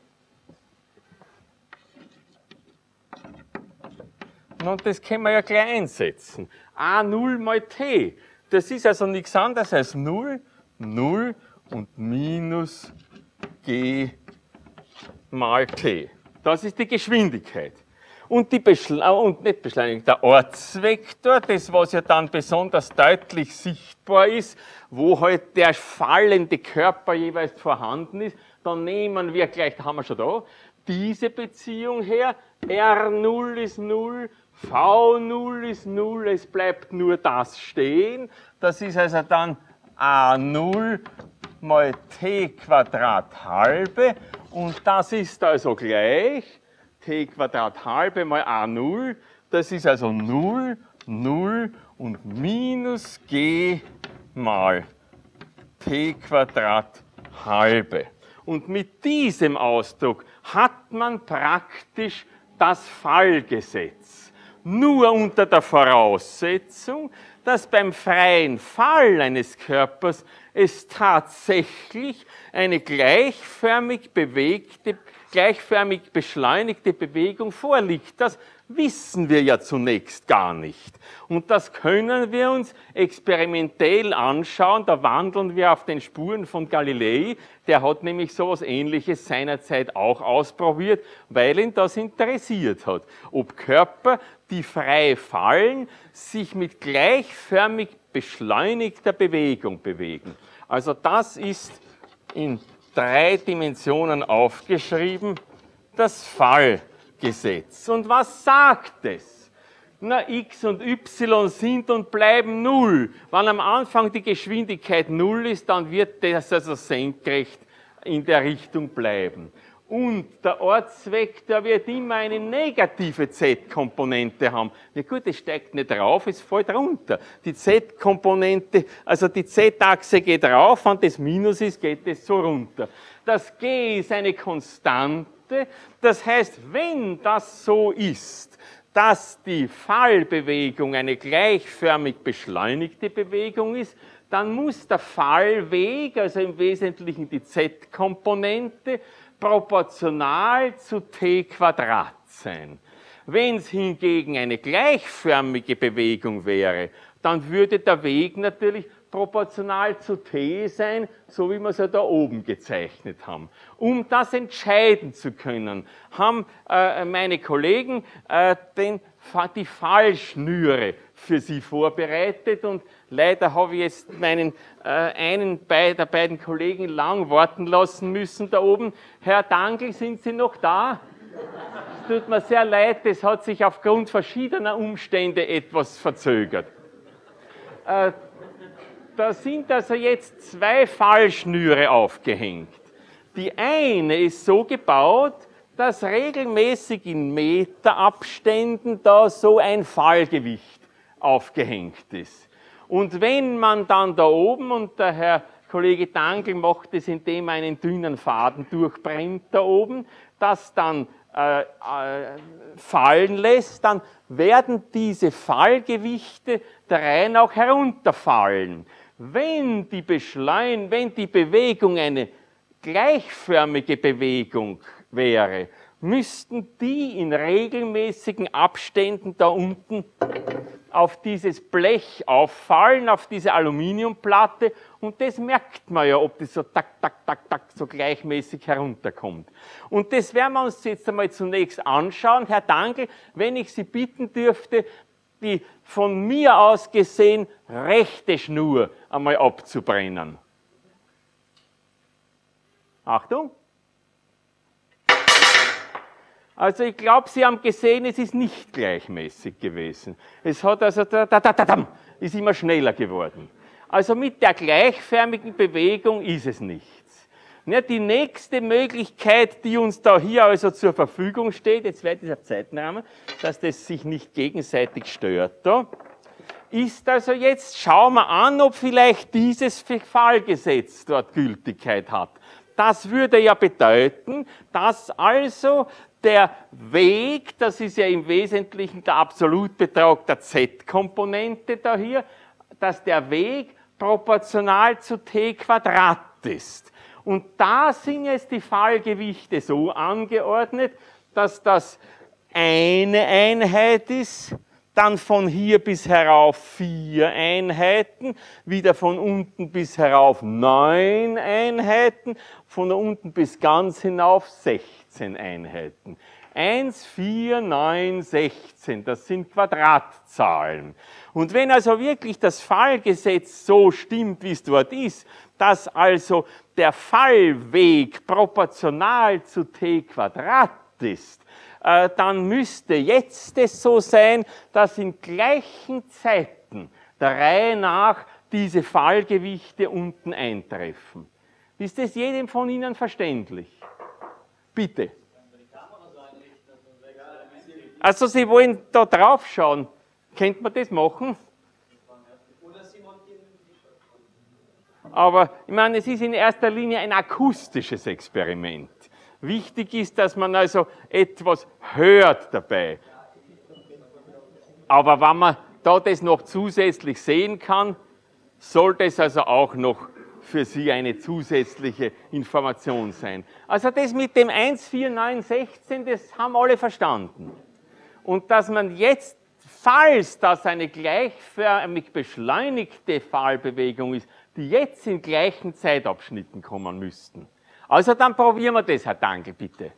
Und das können wir ja gleich einsetzen. a null mal t. Das ist also nichts anderes als null, null und minus g mal t. Das ist die Geschwindigkeit. Und, die Beschle und nicht Beschleunigung, der Ortsvektor, das was ja dann besonders deutlich sichtbar ist, wo halt der fallende Körper jeweils vorhanden ist, dann nehmen wir gleich, da haben wir schon da, diese Beziehung her, r null ist null, v null ist null, es bleibt nur das stehen. Das ist also dann a null mal t Quadrat halbe und das ist also gleich t Quadrat halbe mal a null, das ist also null, null und minus g mal t Quadrat halbe. Und mit diesem Ausdruck hat man praktisch das Fallgesetz. Nur unter der Voraussetzung, dass beim freien Fall eines Körpers es tatsächlich eine gleichförmig bewegte, gleichförmig beschleunigte Bewegung vorliegt. Das wissen wir ja zunächst gar nicht. Und das können wir uns experimentell anschauen. Da wandeln wir auf den Spuren von Galilei. Der hat nämlich so etwas Ähnliches seinerzeit auch ausprobiert, weil ihn das interessiert hat. Ob Körper, die frei fallen, sich mit gleichförmig beschleunigter Bewegung bewegen. Also das ist in drei Dimensionen aufgeschrieben, das Fallgesetz. Und was sagt es? Na, x und y sind und bleiben null. Wenn am Anfang die Geschwindigkeit null ist, dann wird das also senkrecht in der Richtung bleiben. Und der Ortsvektor wird immer eine negative z-Komponente haben. Ja gut, es steigt nicht rauf, es fällt runter. Die z-Komponente, also die z-Achse geht rauf, wenn das Minus ist, geht es so runter. Das g ist eine Konstante, das heißt, wenn das so ist, dass die Fallbewegung eine gleichförmig beschleunigte Bewegung ist, dann muss der Fallweg, also im Wesentlichen die z-Komponente, proportional zu t Quadrat sein. Wenn es hingegen eine gleichförmige Bewegung wäre, dann würde der Weg natürlich proportional zu t sein, so wie wir es ja da oben gezeichnet haben. Um das entscheiden zu können, haben äh, meine Kollegen äh, den, die Fallschnüre für Sie vorbereitet und leider habe ich jetzt meinen äh, einen der beiden Kollegen lang warten lassen müssen da oben. Herr Dangl, sind Sie noch da? Es tut mir sehr leid, das hat sich aufgrund verschiedener Umstände etwas verzögert. Äh, da sind also jetzt zwei Fallschnüre aufgehängt. Die eine ist so gebaut, dass regelmäßig in Meterabständen da so ein Fallgewicht aufgehängt ist. Und wenn man dann da oben, und der Herr Kollege Dangl macht es, indem er einen dünnen Faden durchbrennt da oben, das dann äh, äh, fallen lässt, dann werden diese Fallgewichte der Reihe nach herunterfallen. Wenn die Beschleun- wenn die Bewegung eine gleichförmige Bewegung wäre, müssten die in regelmäßigen Abständen da unten auf dieses Blech auffallen, auf diese Aluminiumplatte, und das merkt man ja, ob das so tak, tak, tak, tak so gleichmäßig herunterkommt. Und das werden wir uns jetzt einmal zunächst anschauen. Herr Dangl, wenn ich Sie bitten dürfte, die von mir aus gesehen rechte Schnur einmal abzubrennen. Achtung! Also ich glaube, Sie haben gesehen, es ist nicht gleichmäßig gewesen. Es hat also, da, da, da, da, ist immer schneller geworden. Also mit der gleichförmigen Bewegung ist es nichts. Ja, die nächste Möglichkeit, die uns da hier also zur Verfügung steht, jetzt werde ich auf Zeitenrahmen, dass das sich nicht gegenseitig stört da, ist also jetzt, schauen wir an, ob vielleicht dieses Fallgesetz dort Gültigkeit hat. Das würde ja bedeuten, dass also der Weg, das ist ja im Wesentlichen der Absolutbetrag der Z-Komponente da hier, dass der Weg proportional zu t Quadrat ist. Und da sind jetzt die Fallgewichte so angeordnet, dass das eine Einheit ist, dann von hier bis herauf vier Einheiten, wieder von unten bis herauf neun Einheiten, von unten bis ganz hinauf sechzehn Einheiten. eins, vier, neun, sechzehn, das sind Quadratzahlen. Und wenn also wirklich das Fallgesetz so stimmt, wie es dort ist, dass also der Fallweg proportional zu t Quadrat ist, äh, dann müsste jetzt es so sein, dass in gleichen Zeiten der Reihe nach diese Fallgewichte unten eintreffen. Ist das jedem von Ihnen verständlich? Bitte. Also Sie wollen da drauf schauen. Könnte man das machen? Aber ich meine, es ist in erster Linie ein akustisches Experiment. Wichtig ist, dass man also etwas hört dabei. Aber wenn man da das noch zusätzlich sehen kann, sollte es also auch noch für Sie eine zusätzliche Information sein. Also das mit dem eins, vier, neun, sechzehn, das haben alle verstanden. Und dass man jetzt, falls das eine gleichförmig beschleunigte Fallbewegung ist, die jetzt in gleichen Zeitabschnitten kommen müssten. Also dann probieren wir das, Herr Dangl, bitte.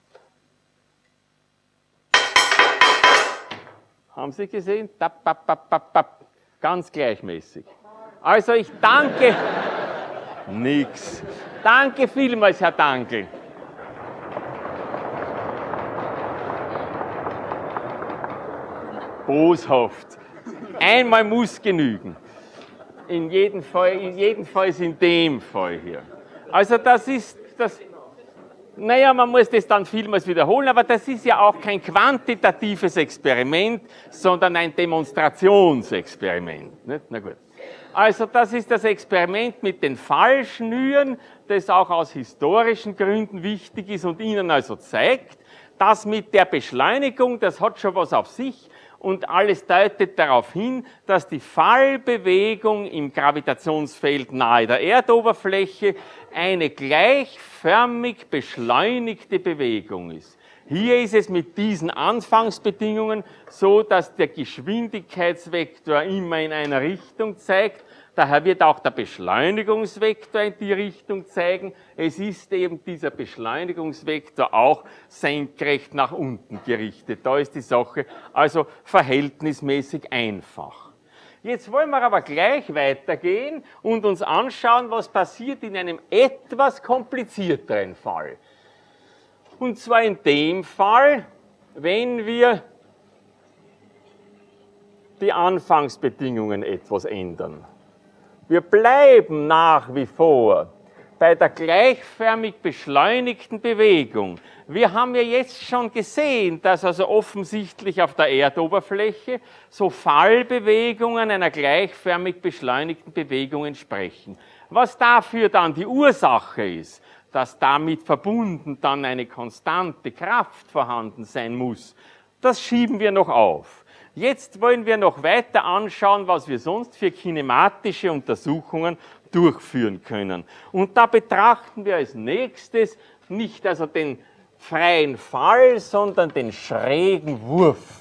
Haben Sie gesehen? Tap, tap, tap, tap, tap. Ganz gleichmäßig. Also ich danke... Nix. Danke vielmals, Herr Dangl. Boshaft. Einmal muss genügen. In jedem Fall, in jedem Fall in dem Fall hier. Also das ist, das, naja, man muss das dann vielmals wiederholen, aber das ist ja auch kein quantitatives Experiment, sondern ein Demonstrationsexperiment. Nicht? Na gut. Also das ist das Experiment mit den Fallschnüren, das auch aus historischen Gründen wichtig ist und Ihnen also zeigt, dass mit der Beschleunigung, das hat schon was auf sich, und alles deutet darauf hin, dass die Fallbewegung im Gravitationsfeld nahe der Erdoberfläche eine gleichförmig beschleunigte Bewegung ist. Hier ist es mit diesen Anfangsbedingungen so, dass der Geschwindigkeitsvektor immer in einer Richtung zeigt. Daher wird auch der Beschleunigungsvektor in die Richtung zeigen. Es ist eben dieser Beschleunigungsvektor auch senkrecht nach unten gerichtet. Da ist die Sache also verhältnismäßig einfach. Jetzt wollen wir aber gleich weitergehen und uns anschauen, was passiert in einem etwas komplizierteren Fall. Und zwar in dem Fall, wenn wir die Anfangsbedingungen etwas ändern. Wir bleiben nach wie vor bei der gleichförmig beschleunigten Bewegung. Wir haben ja jetzt schon gesehen, dass also offensichtlich auf der Erdoberfläche so Fallbewegungen einer gleichförmig beschleunigten Bewegung entsprechen. Was dafür dann die Ursache ist, dass damit verbunden dann eine konstante Kraft vorhanden sein muss, das schieben wir noch auf. Jetzt wollen wir noch weiter anschauen, was wir sonst für kinematische Untersuchungen durchführen können. Und da betrachten wir als nächstes nicht also den freien Fall, sondern den schrägen Wurf.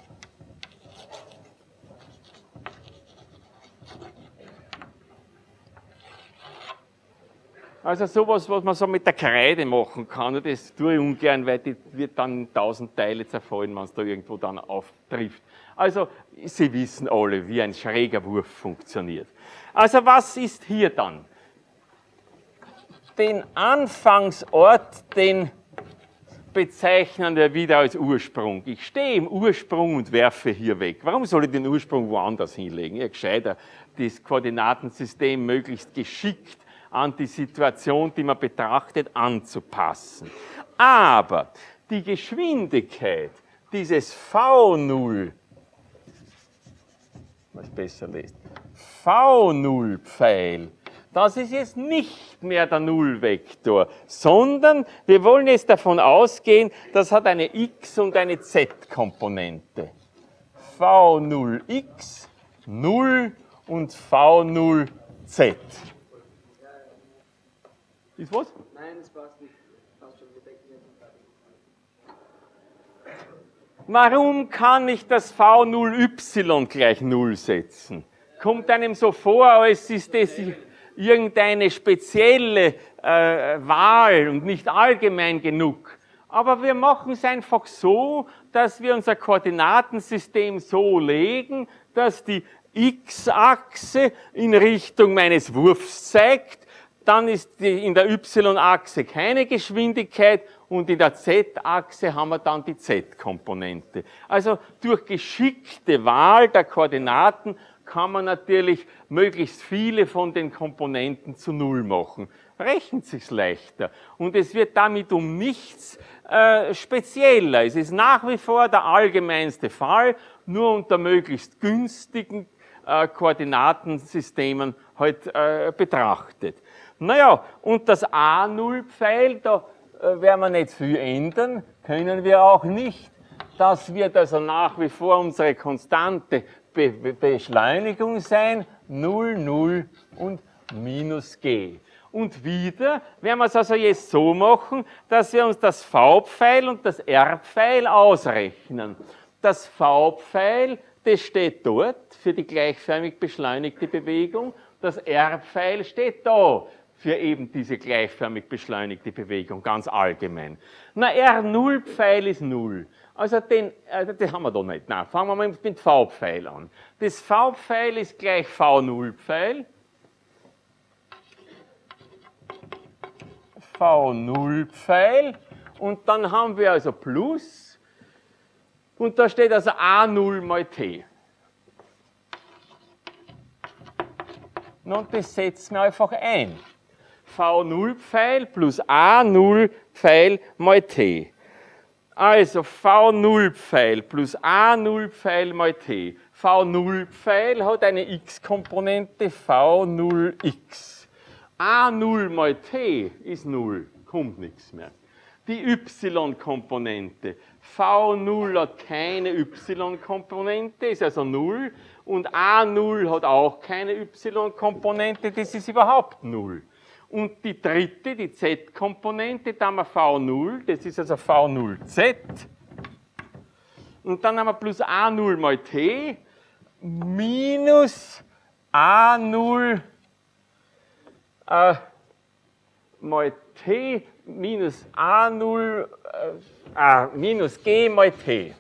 Also sowas, was man so mit der Kreide machen kann, und das tue ich ungern, weil die wird dann in tausend Teile zerfallen, wenn es da irgendwo dann auftrifft. Also Sie wissen alle, wie ein schräger Wurf funktioniert. Also was ist hier dann? Den Anfangsort, den bezeichnen wir wieder als Ursprung. Ich stehe im Ursprung und werfe hier weg. Warum soll ich den Ursprung woanders hinlegen? Ja, gescheiter das Koordinatensystem möglichst geschickt an die Situation, die man betrachtet, anzupassen. Aber die Geschwindigkeit dieses V null, was besser lest, V null-Pfeil, das ist jetzt nicht mehr der Nullvektor, sondern wir wollen jetzt davon ausgehen, das hat eine x- und eine z-Komponente. V null x, null und V null z. Ist was? Nein, das passt nicht. Passt schon, wir decken jetzt. Warum kann ich das V null y gleich null setzen? Kommt einem so vor, als ist das irgendeine spezielle äh, Wahl und nicht allgemein genug. Aber wir machen es einfach so, dass wir unser Koordinatensystem so legen, dass die x-Achse in Richtung meines Wurfs zeigt. Dann ist die, in der y-Achse keine Geschwindigkeit und in der z-Achse haben wir dann die z-Komponente. Also durch geschickte Wahl der Koordinaten kann man natürlich möglichst viele von den Komponenten zu Null machen. Rechnet sich's leichter. Und es wird damit um nichts äh, spezieller. Es ist nach wie vor der allgemeinste Fall, nur unter möglichst günstigen äh, Koordinatensystemen halt äh, betrachtet. Naja, und das A null-Pfeil, da äh, werden wir nicht viel ändern, können wir auch nicht. Das wird also nach wie vor unsere konstante Be Be Beschleunigung sein, null, null und minus g. Und wieder werden wir es also jetzt so machen, dass wir uns das V-Pfeil und das R-Pfeil ausrechnen. Das V-Pfeil, das steht dort für die gleichförmig beschleunigte Bewegung, das R-Pfeil steht da für eben diese gleichförmig beschleunigte Bewegung, ganz allgemein. Na, R null-Pfeil ist null. Also den, äh, das haben wir doch nicht. Na, fangen wir mal mit V-Pfeil an. Das V-Pfeil ist gleich V null-Pfeil. V null-Pfeil. Und dann haben wir also Plus. Und da steht also A null mal T. Und das setzen wir einfach ein. V null-Pfeil plus A null-Pfeil mal T. Also V null-Pfeil plus A null-Pfeil mal T. V null-Pfeil hat eine x-Komponente V null x. A null mal T ist null, kommt nichts mehr. Die y-Komponente. V null hat keine y-Komponente, ist also null. Und A null hat auch keine y-Komponente, das ist überhaupt null. Und die dritte, die z-Komponente, da haben wir V null, das ist also V null z. Und dann haben wir plus A null mal T minus A null äh, mal T minus A null äh, äh, minus G mal T.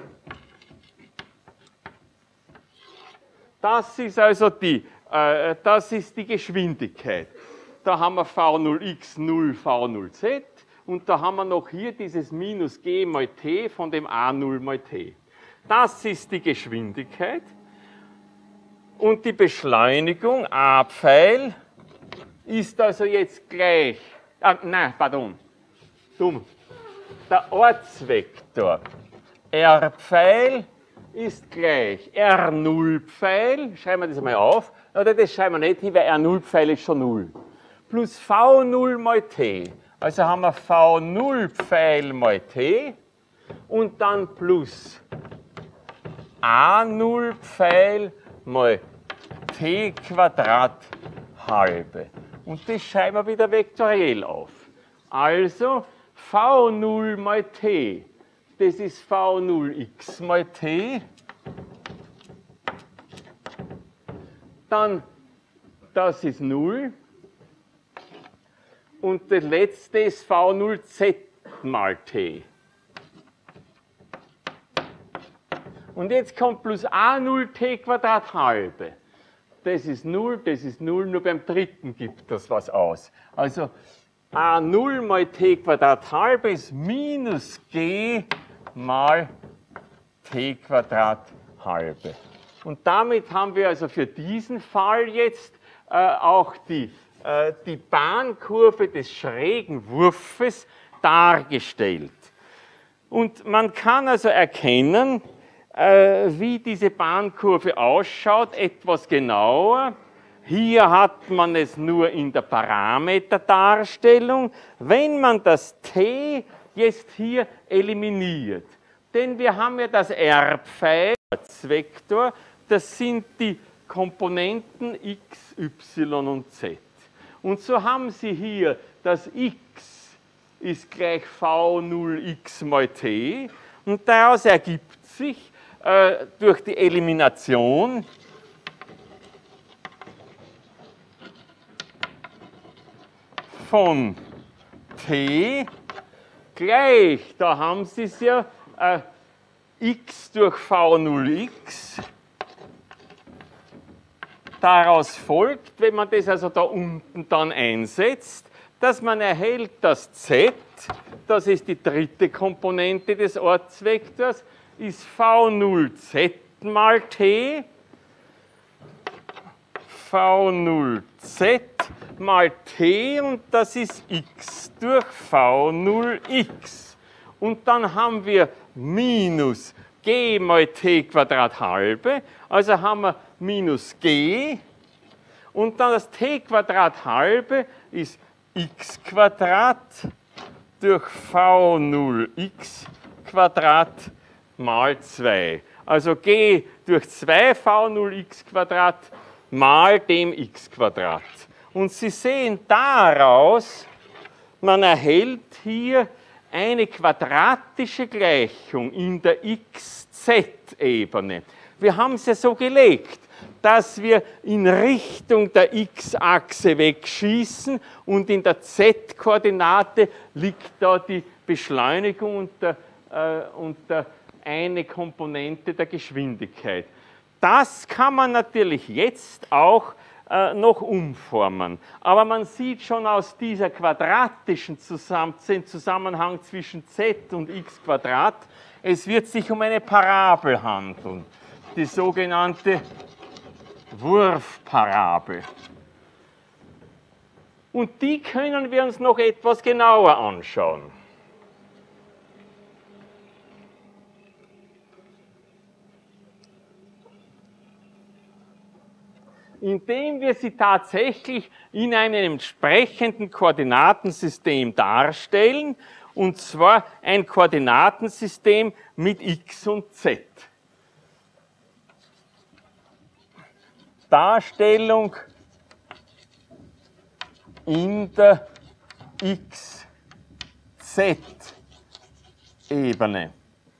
Das ist also die, äh, das ist die Geschwindigkeit. Da haben wir V null x, null, V null z und da haben wir noch hier dieses minus g mal t von dem A null mal t. Das ist die Geschwindigkeit und die Beschleunigung A-Pfeil ist also jetzt gleich, ah, nein, pardon, dumm, der Ortsvektor R-Pfeil ist gleich R null Pfeil, schreiben wir das mal auf, oder das schreiben wir nicht hin, weil R null Pfeil ist schon null, plus V null mal T. Also haben wir V null Pfeil mal T und dann plus A null Pfeil mal T Quadrat halbe. Und das schreiben wir wieder vektoriell auf. Also V null mal T, das ist V null x mal T. Dann, das ist null. Und das letzte ist V null z mal T. Und jetzt kommt plus A null T Quadrat halbe. Das ist null, das ist null, nur beim dritten gibt das was aus. Also A null mal T Quadrat halbe ist minus G mal T Quadrat halbe. Und damit haben wir also für diesen Fall jetzt äh, auch die, äh, die Bahnkurve des schrägen Wurfes dargestellt. Und man kann also erkennen, äh, wie diese Bahnkurve ausschaut, etwas genauer. Hier hat man es nur in der Parameterdarstellung, wenn man das T jetzt hier eliminiert. Denn wir haben ja das R-Pfeil, Vektor, das sind die Komponenten x, y und z. Und so haben Sie hier das x ist gleich V null x mal t und daraus ergibt sich äh, durch die Elimination von t gleich, da haben Sie es ja, äh, x durch V null x. Daraus folgt, wenn man das also da unten dann einsetzt, dass man erhält das z, das ist die dritte Komponente des Ortsvektors, ist V null z mal t, V null z mal t und das ist x durch V null x. Und dann haben wir minus g mal t Quadrat halbe, also haben wir minus g und dann das t Quadrat halbe ist x Quadrat durch V null x Quadrat mal zwei. Also g durch zwei V null x Quadrat mal dem x Quadrat. Und Sie sehen daraus, man erhält hier eine quadratische Gleichung in der x z Ebene. Wir haben es ja so gelegt, dass wir in Richtung der x-Achse wegschießen und in der z-Koordinate liegt da die Beschleunigung und, der, äh, und der eine Komponente der Geschwindigkeit. Das kann man natürlich jetzt auch äh, noch umformen. Aber man sieht schon aus dieser quadratischen Zusammen Zusammenhang zwischen z und x Quadrat, es wird sich um eine Parabel handeln, die sogenannte Wurfparabel. Und die können wir uns noch etwas genauer anschauen. Indem wir sie tatsächlich in einem entsprechenden Koordinatensystem darstellen, und zwar ein Koordinatensystem mit x und z. Darstellung in der x z Ebene.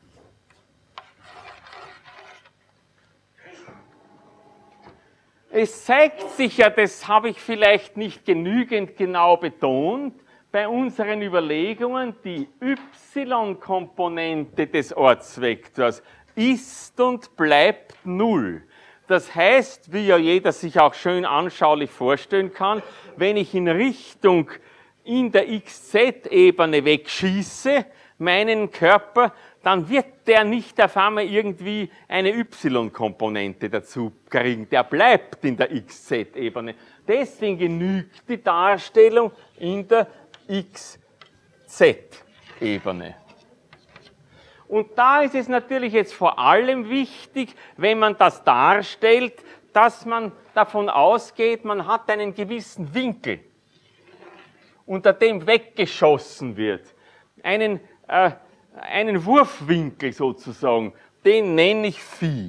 Es zeigt sich ja, das habe ich vielleicht nicht genügend genau betont, bei unseren Überlegungen, die y-Komponente des Ortsvektors ist und bleibt null. Das heißt, wie ja jeder sich auch schön anschaulich vorstellen kann, wenn ich in Richtung in der x z Ebene wegschieße, meinen Körper, dann wird der nicht auf einmal irgendwie eine y-Komponente dazu kriegen. Der bleibt in der x z-Ebene. Deswegen genügt die Darstellung in der x z-Ebene. Und da ist es natürlich jetzt vor allem wichtig, wenn man das darstellt, dass man davon ausgeht, man hat einen gewissen Winkel, unter dem weggeschossen wird. Einen, äh, einen Wurfwinkel sozusagen, den nenne ich Phi.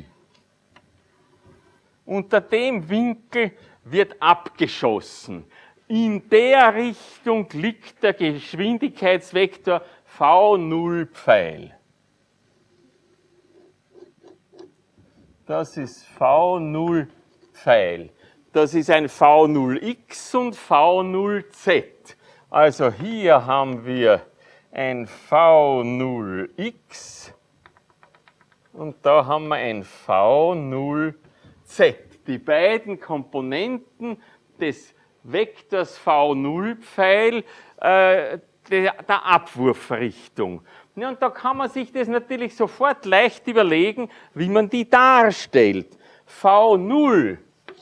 Unter dem Winkel wird abgeschossen. In der Richtung liegt der Geschwindigkeitsvektor v null Pfeil. Das ist v null Pfeil. Das ist ein v null x und v null z. Also hier haben wir ein v null x und da haben wir ein v null z. Die beiden Komponenten des Vektors v null Pfeil äh, der, der Abwurfrichtung. Ja, und da kann man sich das natürlich sofort leicht überlegen, wie man die darstellt. v null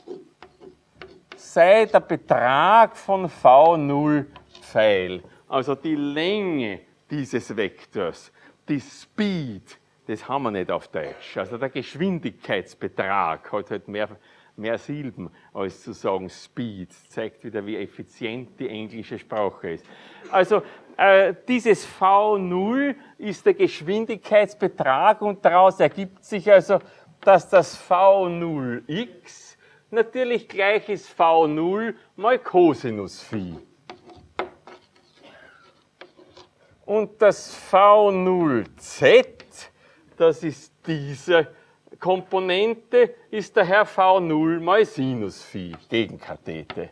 sei der Betrag von v null Pfeil, also die Länge dieses Vektors, die Speed, das haben wir nicht auf Deutsch, also der Geschwindigkeitsbetrag hat halt mehr, mehr Silben, als zu sagen Speed, zeigt wieder, wie effizient die englische Sprache ist. Also äh, dieses v null ist der Geschwindigkeitsbetrag und daraus ergibt sich also, dass das v null x natürlich gleich ist v null mal Cosinus Phi. Und das v null z, das ist diese Komponente, ist daher v null mal Sinus Phi, Gegenkathete.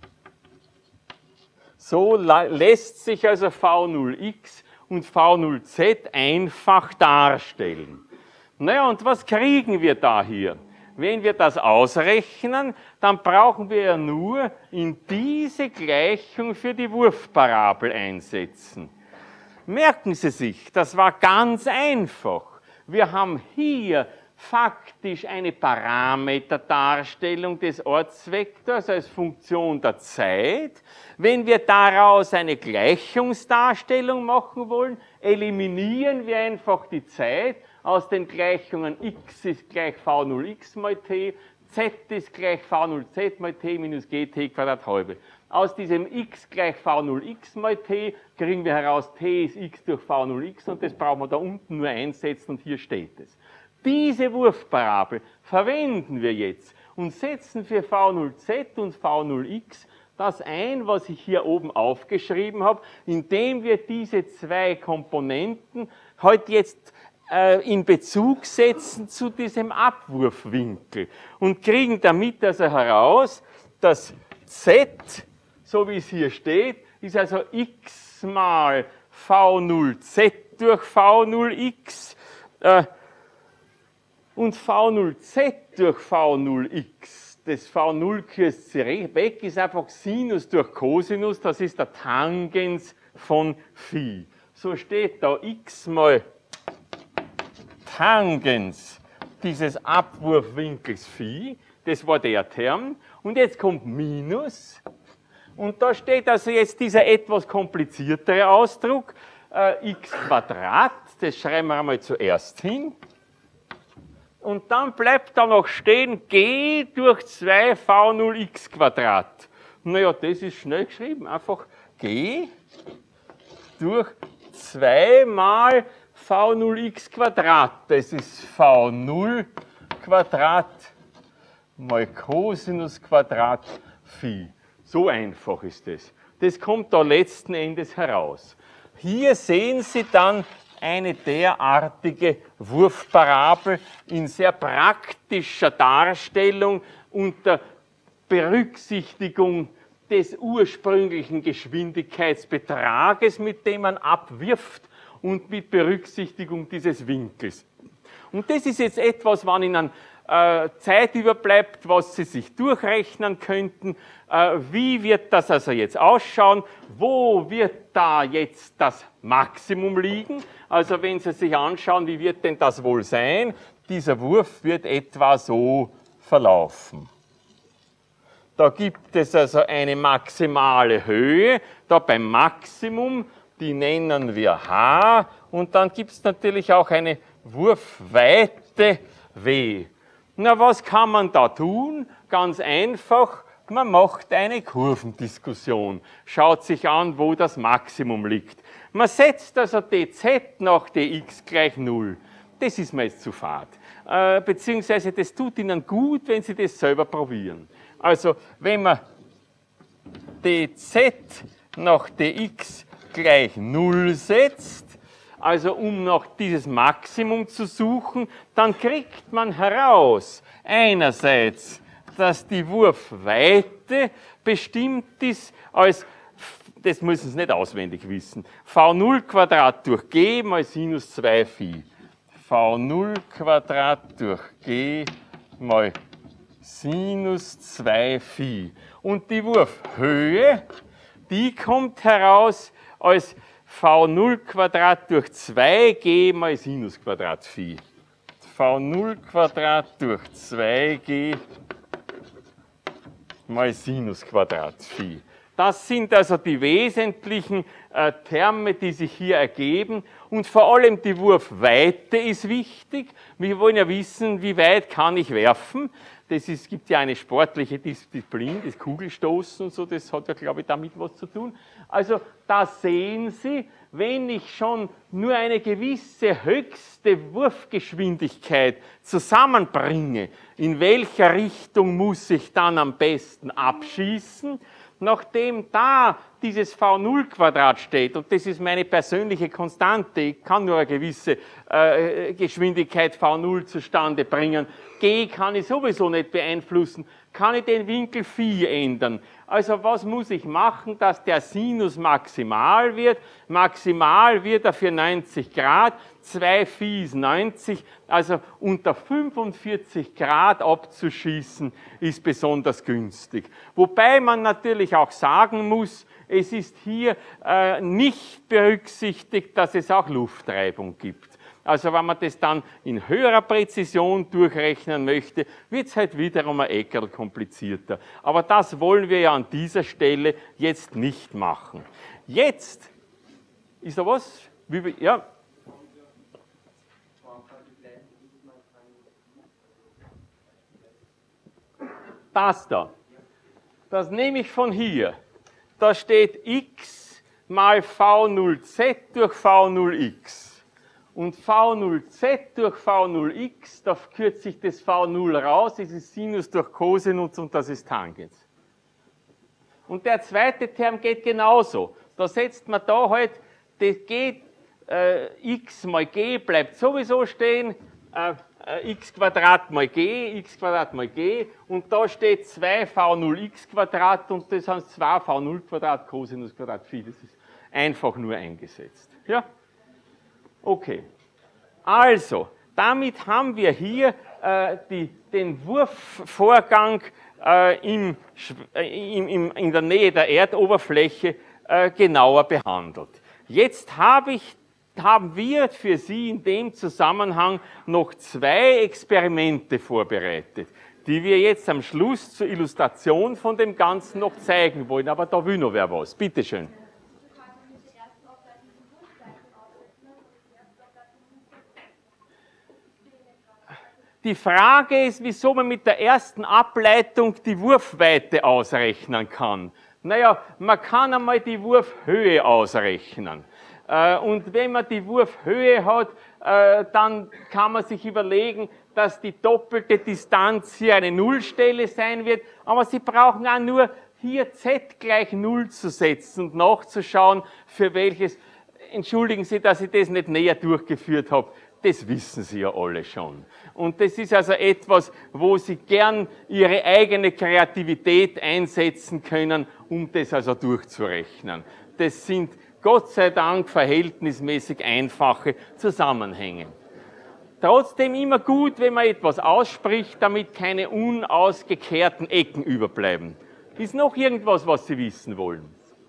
So lässt sich also v null x und v null z einfach darstellen. Naja, und was kriegen wir da hier? Wenn wir das ausrechnen, dann brauchen wir ja nur in diese Gleichung für die Wurfparabel einsetzen. Merken Sie sich, das war ganz einfach. Wir haben hier faktisch eine Parameterdarstellung des Ortsvektors als Funktion der Zeit. Wenn wir daraus eine Gleichungsdarstellung machen wollen, eliminieren wir einfach die Zeit aus den Gleichungen x ist gleich v null x mal t, z ist gleich v null z mal t minus gt Quadrat halbe. Aus diesem x gleich v null x mal t kriegen wir heraus, t ist x durch v null x und das brauchen wir da unten nur einsetzen und hier steht es. Diese Wurfparabel verwenden wir jetzt und setzen für v null z und v null x das ein, was ich hier oben aufgeschrieben habe, indem wir diese zwei Komponenten heute jetzt äh, in Bezug setzen zu diesem Abwurfwinkel und kriegen damit also heraus, dass z, so wie es hier steht, ist also x mal v null z durch v null x äh, und v null z durch v null x. Das v null kürzt sich weg, ist einfach Sinus durch Cosinus, das ist der Tangens von Phi. So steht da x mal Tangens dieses Abwurfwinkels Phi, das war der Term, und jetzt kommt Minus, und da steht also jetzt dieser etwas kompliziertere Ausdruck, äh, x Quadrat, das schreiben wir einmal zuerst hin, und dann bleibt da noch stehen g durch zwei v null x Quadrat. Naja, das ist schnell geschrieben, einfach g durch zwei mal v null x Quadrat, das ist v null Quadrat mal Cosinus Quadrat Phi. So einfach ist das. Das kommt da letzten Endes heraus. Hier sehen Sie dann eine derartige Wurfparabel in sehr praktischer Darstellung unter Berücksichtigung des ursprünglichen Geschwindigkeitsbetrages, mit dem man abwirft, und mit Berücksichtigung dieses Winkels. Und das ist jetzt etwas, wann in einem äh, Zeit überbleibt, was Sie sich durchrechnen könnten. Äh, wie wird das also jetzt ausschauen? Wo wird da jetzt das Maximum liegen? Also wenn Sie sich anschauen, wie wird denn das wohl sein? Dieser Wurf wird etwa so verlaufen. Da gibt es also eine maximale Höhe, da beim Maximum, die nennen wir H, und dann gibt es natürlich auch eine Wurfweite W. Na, was kann man da tun? Ganz einfach, man macht eine Kurvendiskussion, schaut sich an, wo das Maximum liegt. Man setzt also dz nach dx gleich null. Das ist mir jetzt zu fad. Äh, beziehungsweise das tut Ihnen gut, wenn Sie das selber probieren. Also, wenn man dz nach dx gleich null setzt, also um nach dieses Maximum zu suchen, dann kriegt man heraus, einerseits, dass die Wurfweite bestimmt ist als, das müssen Sie nicht auswendig wissen, v null Quadrat durch g mal Sinus zwei Phi. v null Quadrat durch g mal Sinus zwei Phi. Und die Wurfhöhe, die kommt heraus als v null Quadrat durch zwei g mal Sinus Quadrat Phi. v null Quadrat durch zwei g mal Sinus Quadrat Phi. Das sind also die wesentlichen äh, Terme, die sich hier ergeben. Und vor allem die Wurfweite ist wichtig. Wir wollen ja wissen, wie weit kann ich werfen. Das ist, gibt ja eine sportliche Disziplin, das Kugelstoßen und so, das hat ja, glaube ich, damit was zu tun. Also da sehen Sie, wenn ich schon nur eine gewisse höchste Wurfgeschwindigkeit zusammenbringe, in welcher Richtung muss ich dann am besten abschießen, nachdem da dieses v null Quadrat steht, und das ist meine persönliche Konstante, ich kann nur eine gewisse äh, Geschwindigkeit v null zustande bringen, g kann ich sowieso nicht beeinflussen, kann ich den Winkel Phi ändern. Also was muss ich machen, dass der Sinus maximal wird? Maximal wird er für neunzig Grad, zwei Phi ist neunzig, also unter fünfundvierzig Grad abzuschießen ist besonders günstig. Wobei man natürlich auch sagen muss, es ist hier äh, nicht berücksichtigt, dass es auch Luftreibung gibt. Also wenn man das dann in höherer Präzision durchrechnen möchte, wird es halt wiederum ein Eckerl komplizierter. Aber das wollen wir ja an dieser Stelle jetzt nicht machen. Jetzt, ist da was? Wie, ja? Das da, das nehme ich von hier. Da steht x mal v null z durch v null x. Und v null z durch v null x, da kürze ich das v null raus, das ist Sinus durch Cosinus und das ist Tangens. Und der zweite Term geht genauso. Da setzt man da halt, das geht, äh, x mal g bleibt sowieso stehen, äh, äh, x Quadrat mal g, x Quadrat mal g, und da steht zwei v null x Quadrat und das heißt zwei v null Quadrat Cosinus Quadrat Phi. Das ist einfach nur eingesetzt. Ja? Okay. Also, damit haben wir hier äh, die, den Wurfvorgang äh, im, im, im, in der Nähe der Erdoberfläche äh, genauer behandelt. Jetzt habe ich, haben wir für Sie in dem Zusammenhang noch zwei Experimente vorbereitet, die wir jetzt am Schluss zur Illustration von dem Ganzen noch zeigen wollen. Aber da will noch wer was. Bitte schön. Die Frage ist, wieso man mit der ersten Ableitung die Wurfweite ausrechnen kann. Naja, man kann einmal die Wurfhöhe ausrechnen. Und wenn man die Wurfhöhe hat, dann kann man sich überlegen, dass die doppelte Distanz hier eine Nullstelle sein wird. Aber Sie brauchen auch nur hier z gleich null zu setzen und nachzuschauen, für welches. Entschuldigen Sie, dass ich das nicht näher durchgeführt habe. Das wissen Sie ja alle schon. Und das ist also etwas, wo Sie gern Ihre eigene Kreativität einsetzen können, um das also durchzurechnen. Das sind Gott sei Dank verhältnismäßig einfache Zusammenhänge. trotzdem immer gut, wenn man etwas ausspricht, damit keine unausgekehrten Ecken überbleiben. Ist noch irgendwas, was Sie wissen wollen?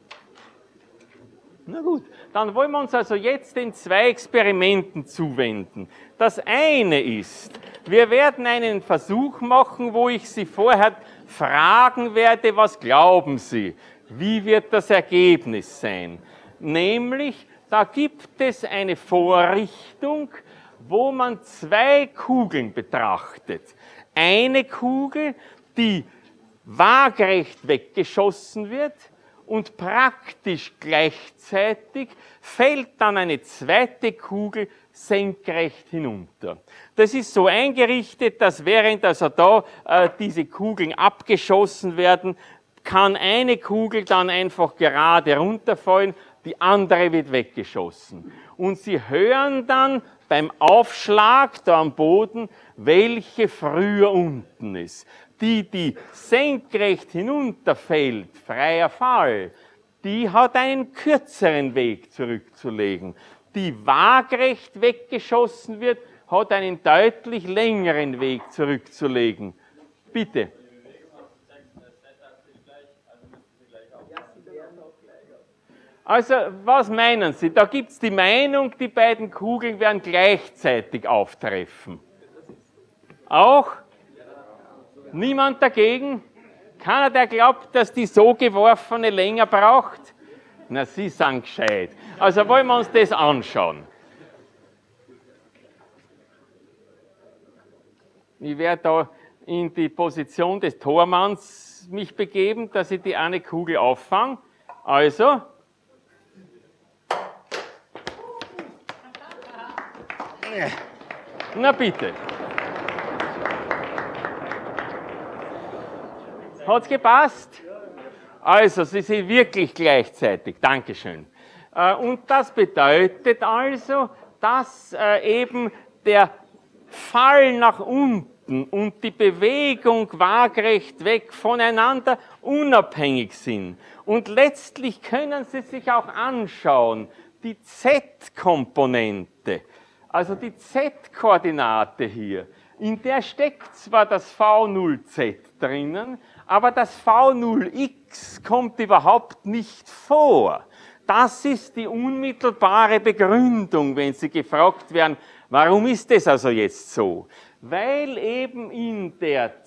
Na gut, dann wollen wir uns also jetzt den zwei Experimenten zuwenden. Das eine ist, wir werden einen Versuch machen, wo ich Sie vorher fragen werde, was glauben Sie? Wie wird das Ergebnis sein? Nämlich, da gibt es eine Vorrichtung, wo man zwei Kugeln betrachtet. Eine Kugel, die waagerecht weggeschossen wird, und praktisch gleichzeitig fällt dann eine zweite Kugel senkrecht hinunter. Das ist so eingerichtet, dass während also da äh, diese Kugeln abgeschossen werden, kann eine Kugel dann einfach gerade runterfallen, die andere wird weggeschossen. Und Sie hören dann beim Aufschlag da am Boden, welche früher unten ist. Die, die senkrecht hinunterfällt, freier Fall, die hat einen kürzeren Weg zurückzulegen. Die waagerecht weggeschossen wird, hat einen deutlich längeren Weg zurückzulegen. Bitte. Also, was meinen Sie? Da gibt es die Meinung, die beiden Kugeln werden gleichzeitig auftreffen. Auch? Niemand dagegen? Keiner, der glaubt, dass die so geworfene länger braucht? Na, Sie sind gescheit. Also wollen wir uns das anschauen. Ich werde da in die Position des Tormanns mich begeben, dass ich die eine Kugel auffange. Also. Na bitte. Hat's gepasst? Also, Sie sind wirklich gleichzeitig. Dankeschön. Und das bedeutet also, dass eben der Fall nach unten und die Bewegung waagerecht weg voneinander unabhängig sind. Und letztlich können Sie sich auch anschauen, die Z-Komponente, also die Z-Koordinate hier, in der steckt zwar das V null Z drinnen, aber das V null X kommt überhaupt nicht vor. Das ist die unmittelbare Begründung, wenn Sie gefragt werden, warum ist das also jetzt so? Weil eben in der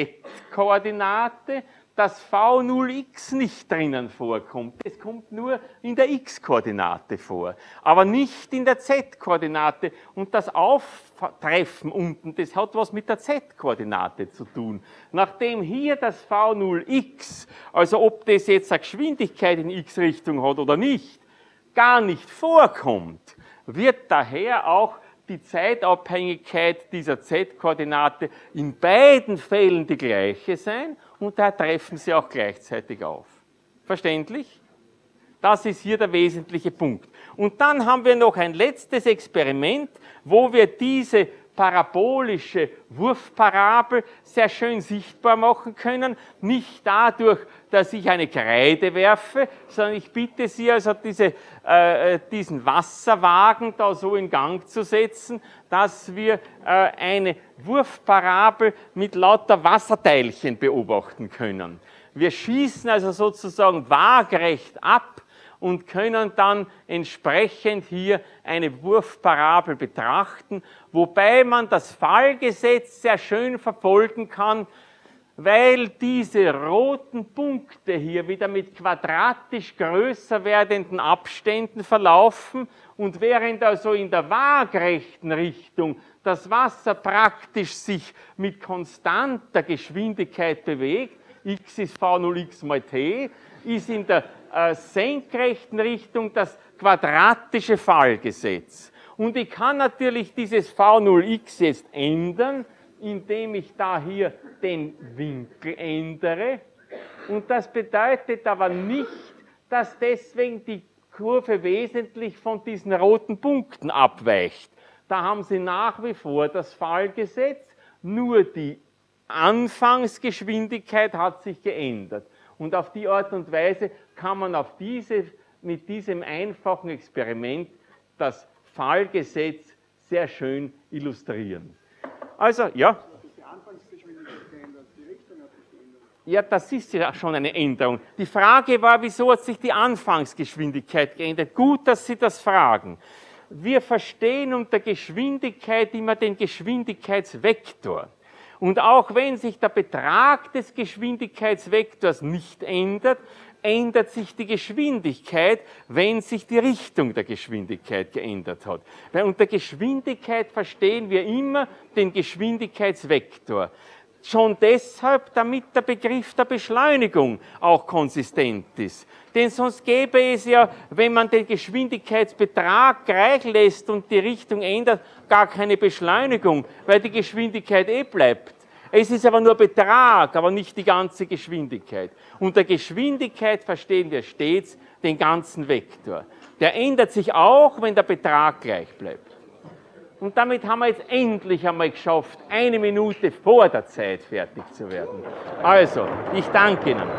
Z-Koordinate das V null X nicht drinnen vorkommt. Es kommt nur in der X-Koordinate vor, aber nicht in der Z-Koordinate. Und das Auftreffen unten, das hat was mit der Z-Koordinate zu tun. Nachdem hier das V null X, also ob das jetzt eine Geschwindigkeit in X-Richtung hat oder nicht, gar nicht vorkommt, wird daher auch die Zeitabhängigkeit dieser Z-Koordinate in beiden Fällen die gleiche sein und da treffen sie auch gleichzeitig auf. Verständlich? Das ist hier der wesentliche Punkt. Und dann haben wir noch ein letztes Experiment, wo wir diese parabolische Wurfparabel sehr schön sichtbar machen können. Nicht dadurch, dass ich eine Kreide werfe, sondern ich bitte Sie also, diese, äh, diesen Wasserwagen da so in Gang zu setzen, dass wir äh, eine Wurfparabel mit lauter Wasserteilchen beobachten können. Wir schießen also sozusagen waagerecht ab und können dann entsprechend hier eine Wurfparabel betrachten, wobei man das Fallgesetz sehr schön verfolgen kann, weil diese roten Punkte hier wieder mit quadratisch größer werdenden Abständen verlaufen und während also in der waagerechten Richtung das Wasser praktisch sich mit konstanter Geschwindigkeit bewegt, x ist V null X mal t, ist in der äh, senkrechten Richtung das quadratische Fallgesetz. Und ich kann natürlich dieses V null X jetzt ändern, indem ich da hier den Winkel ändere. Und das bedeutet aber nicht, dass deswegen die Kurve wesentlich von diesen roten Punkten abweicht. Da haben Sie nach wie vor das Fallgesetz, nur die Anfangsgeschwindigkeit hat sich geändert. Und auf die Art und Weise kann man auf diese, mit diesem einfachen Experiment das Fallgesetz sehr schön illustrieren. Also, ja. Die Anfangsgeschwindigkeit geändert, die Richtung hat sich geändert. Ja, das ist ja schon eine Änderung. Die Frage war, wieso hat sich die Anfangsgeschwindigkeit geändert? Gut, dass Sie das fragen. Wir verstehen unter Geschwindigkeit immer den Geschwindigkeitsvektor. Und auch wenn sich der Betrag des Geschwindigkeitsvektors nicht ändert, ändert sich die Geschwindigkeit, wenn sich die Richtung der Geschwindigkeit geändert hat. Weil unter Geschwindigkeit verstehen wir immer den Geschwindigkeitsvektor. Schon deshalb, damit der Begriff der Beschleunigung auch konsistent ist. Denn sonst gäbe es ja, wenn man den Geschwindigkeitsbetrag gleich lässt und die Richtung ändert, gar keine Beschleunigung, weil die Geschwindigkeit eh bleibt. Es ist aber nur Betrag, aber nicht die ganze Geschwindigkeit. Unter Geschwindigkeit verstehen wir stets den ganzen Vektor. Der ändert sich auch, wenn der Betrag gleich bleibt. Und damit haben wir jetzt endlich einmal geschafft, eine Minute vor der Zeit fertig zu werden. Also, ich danke Ihnen.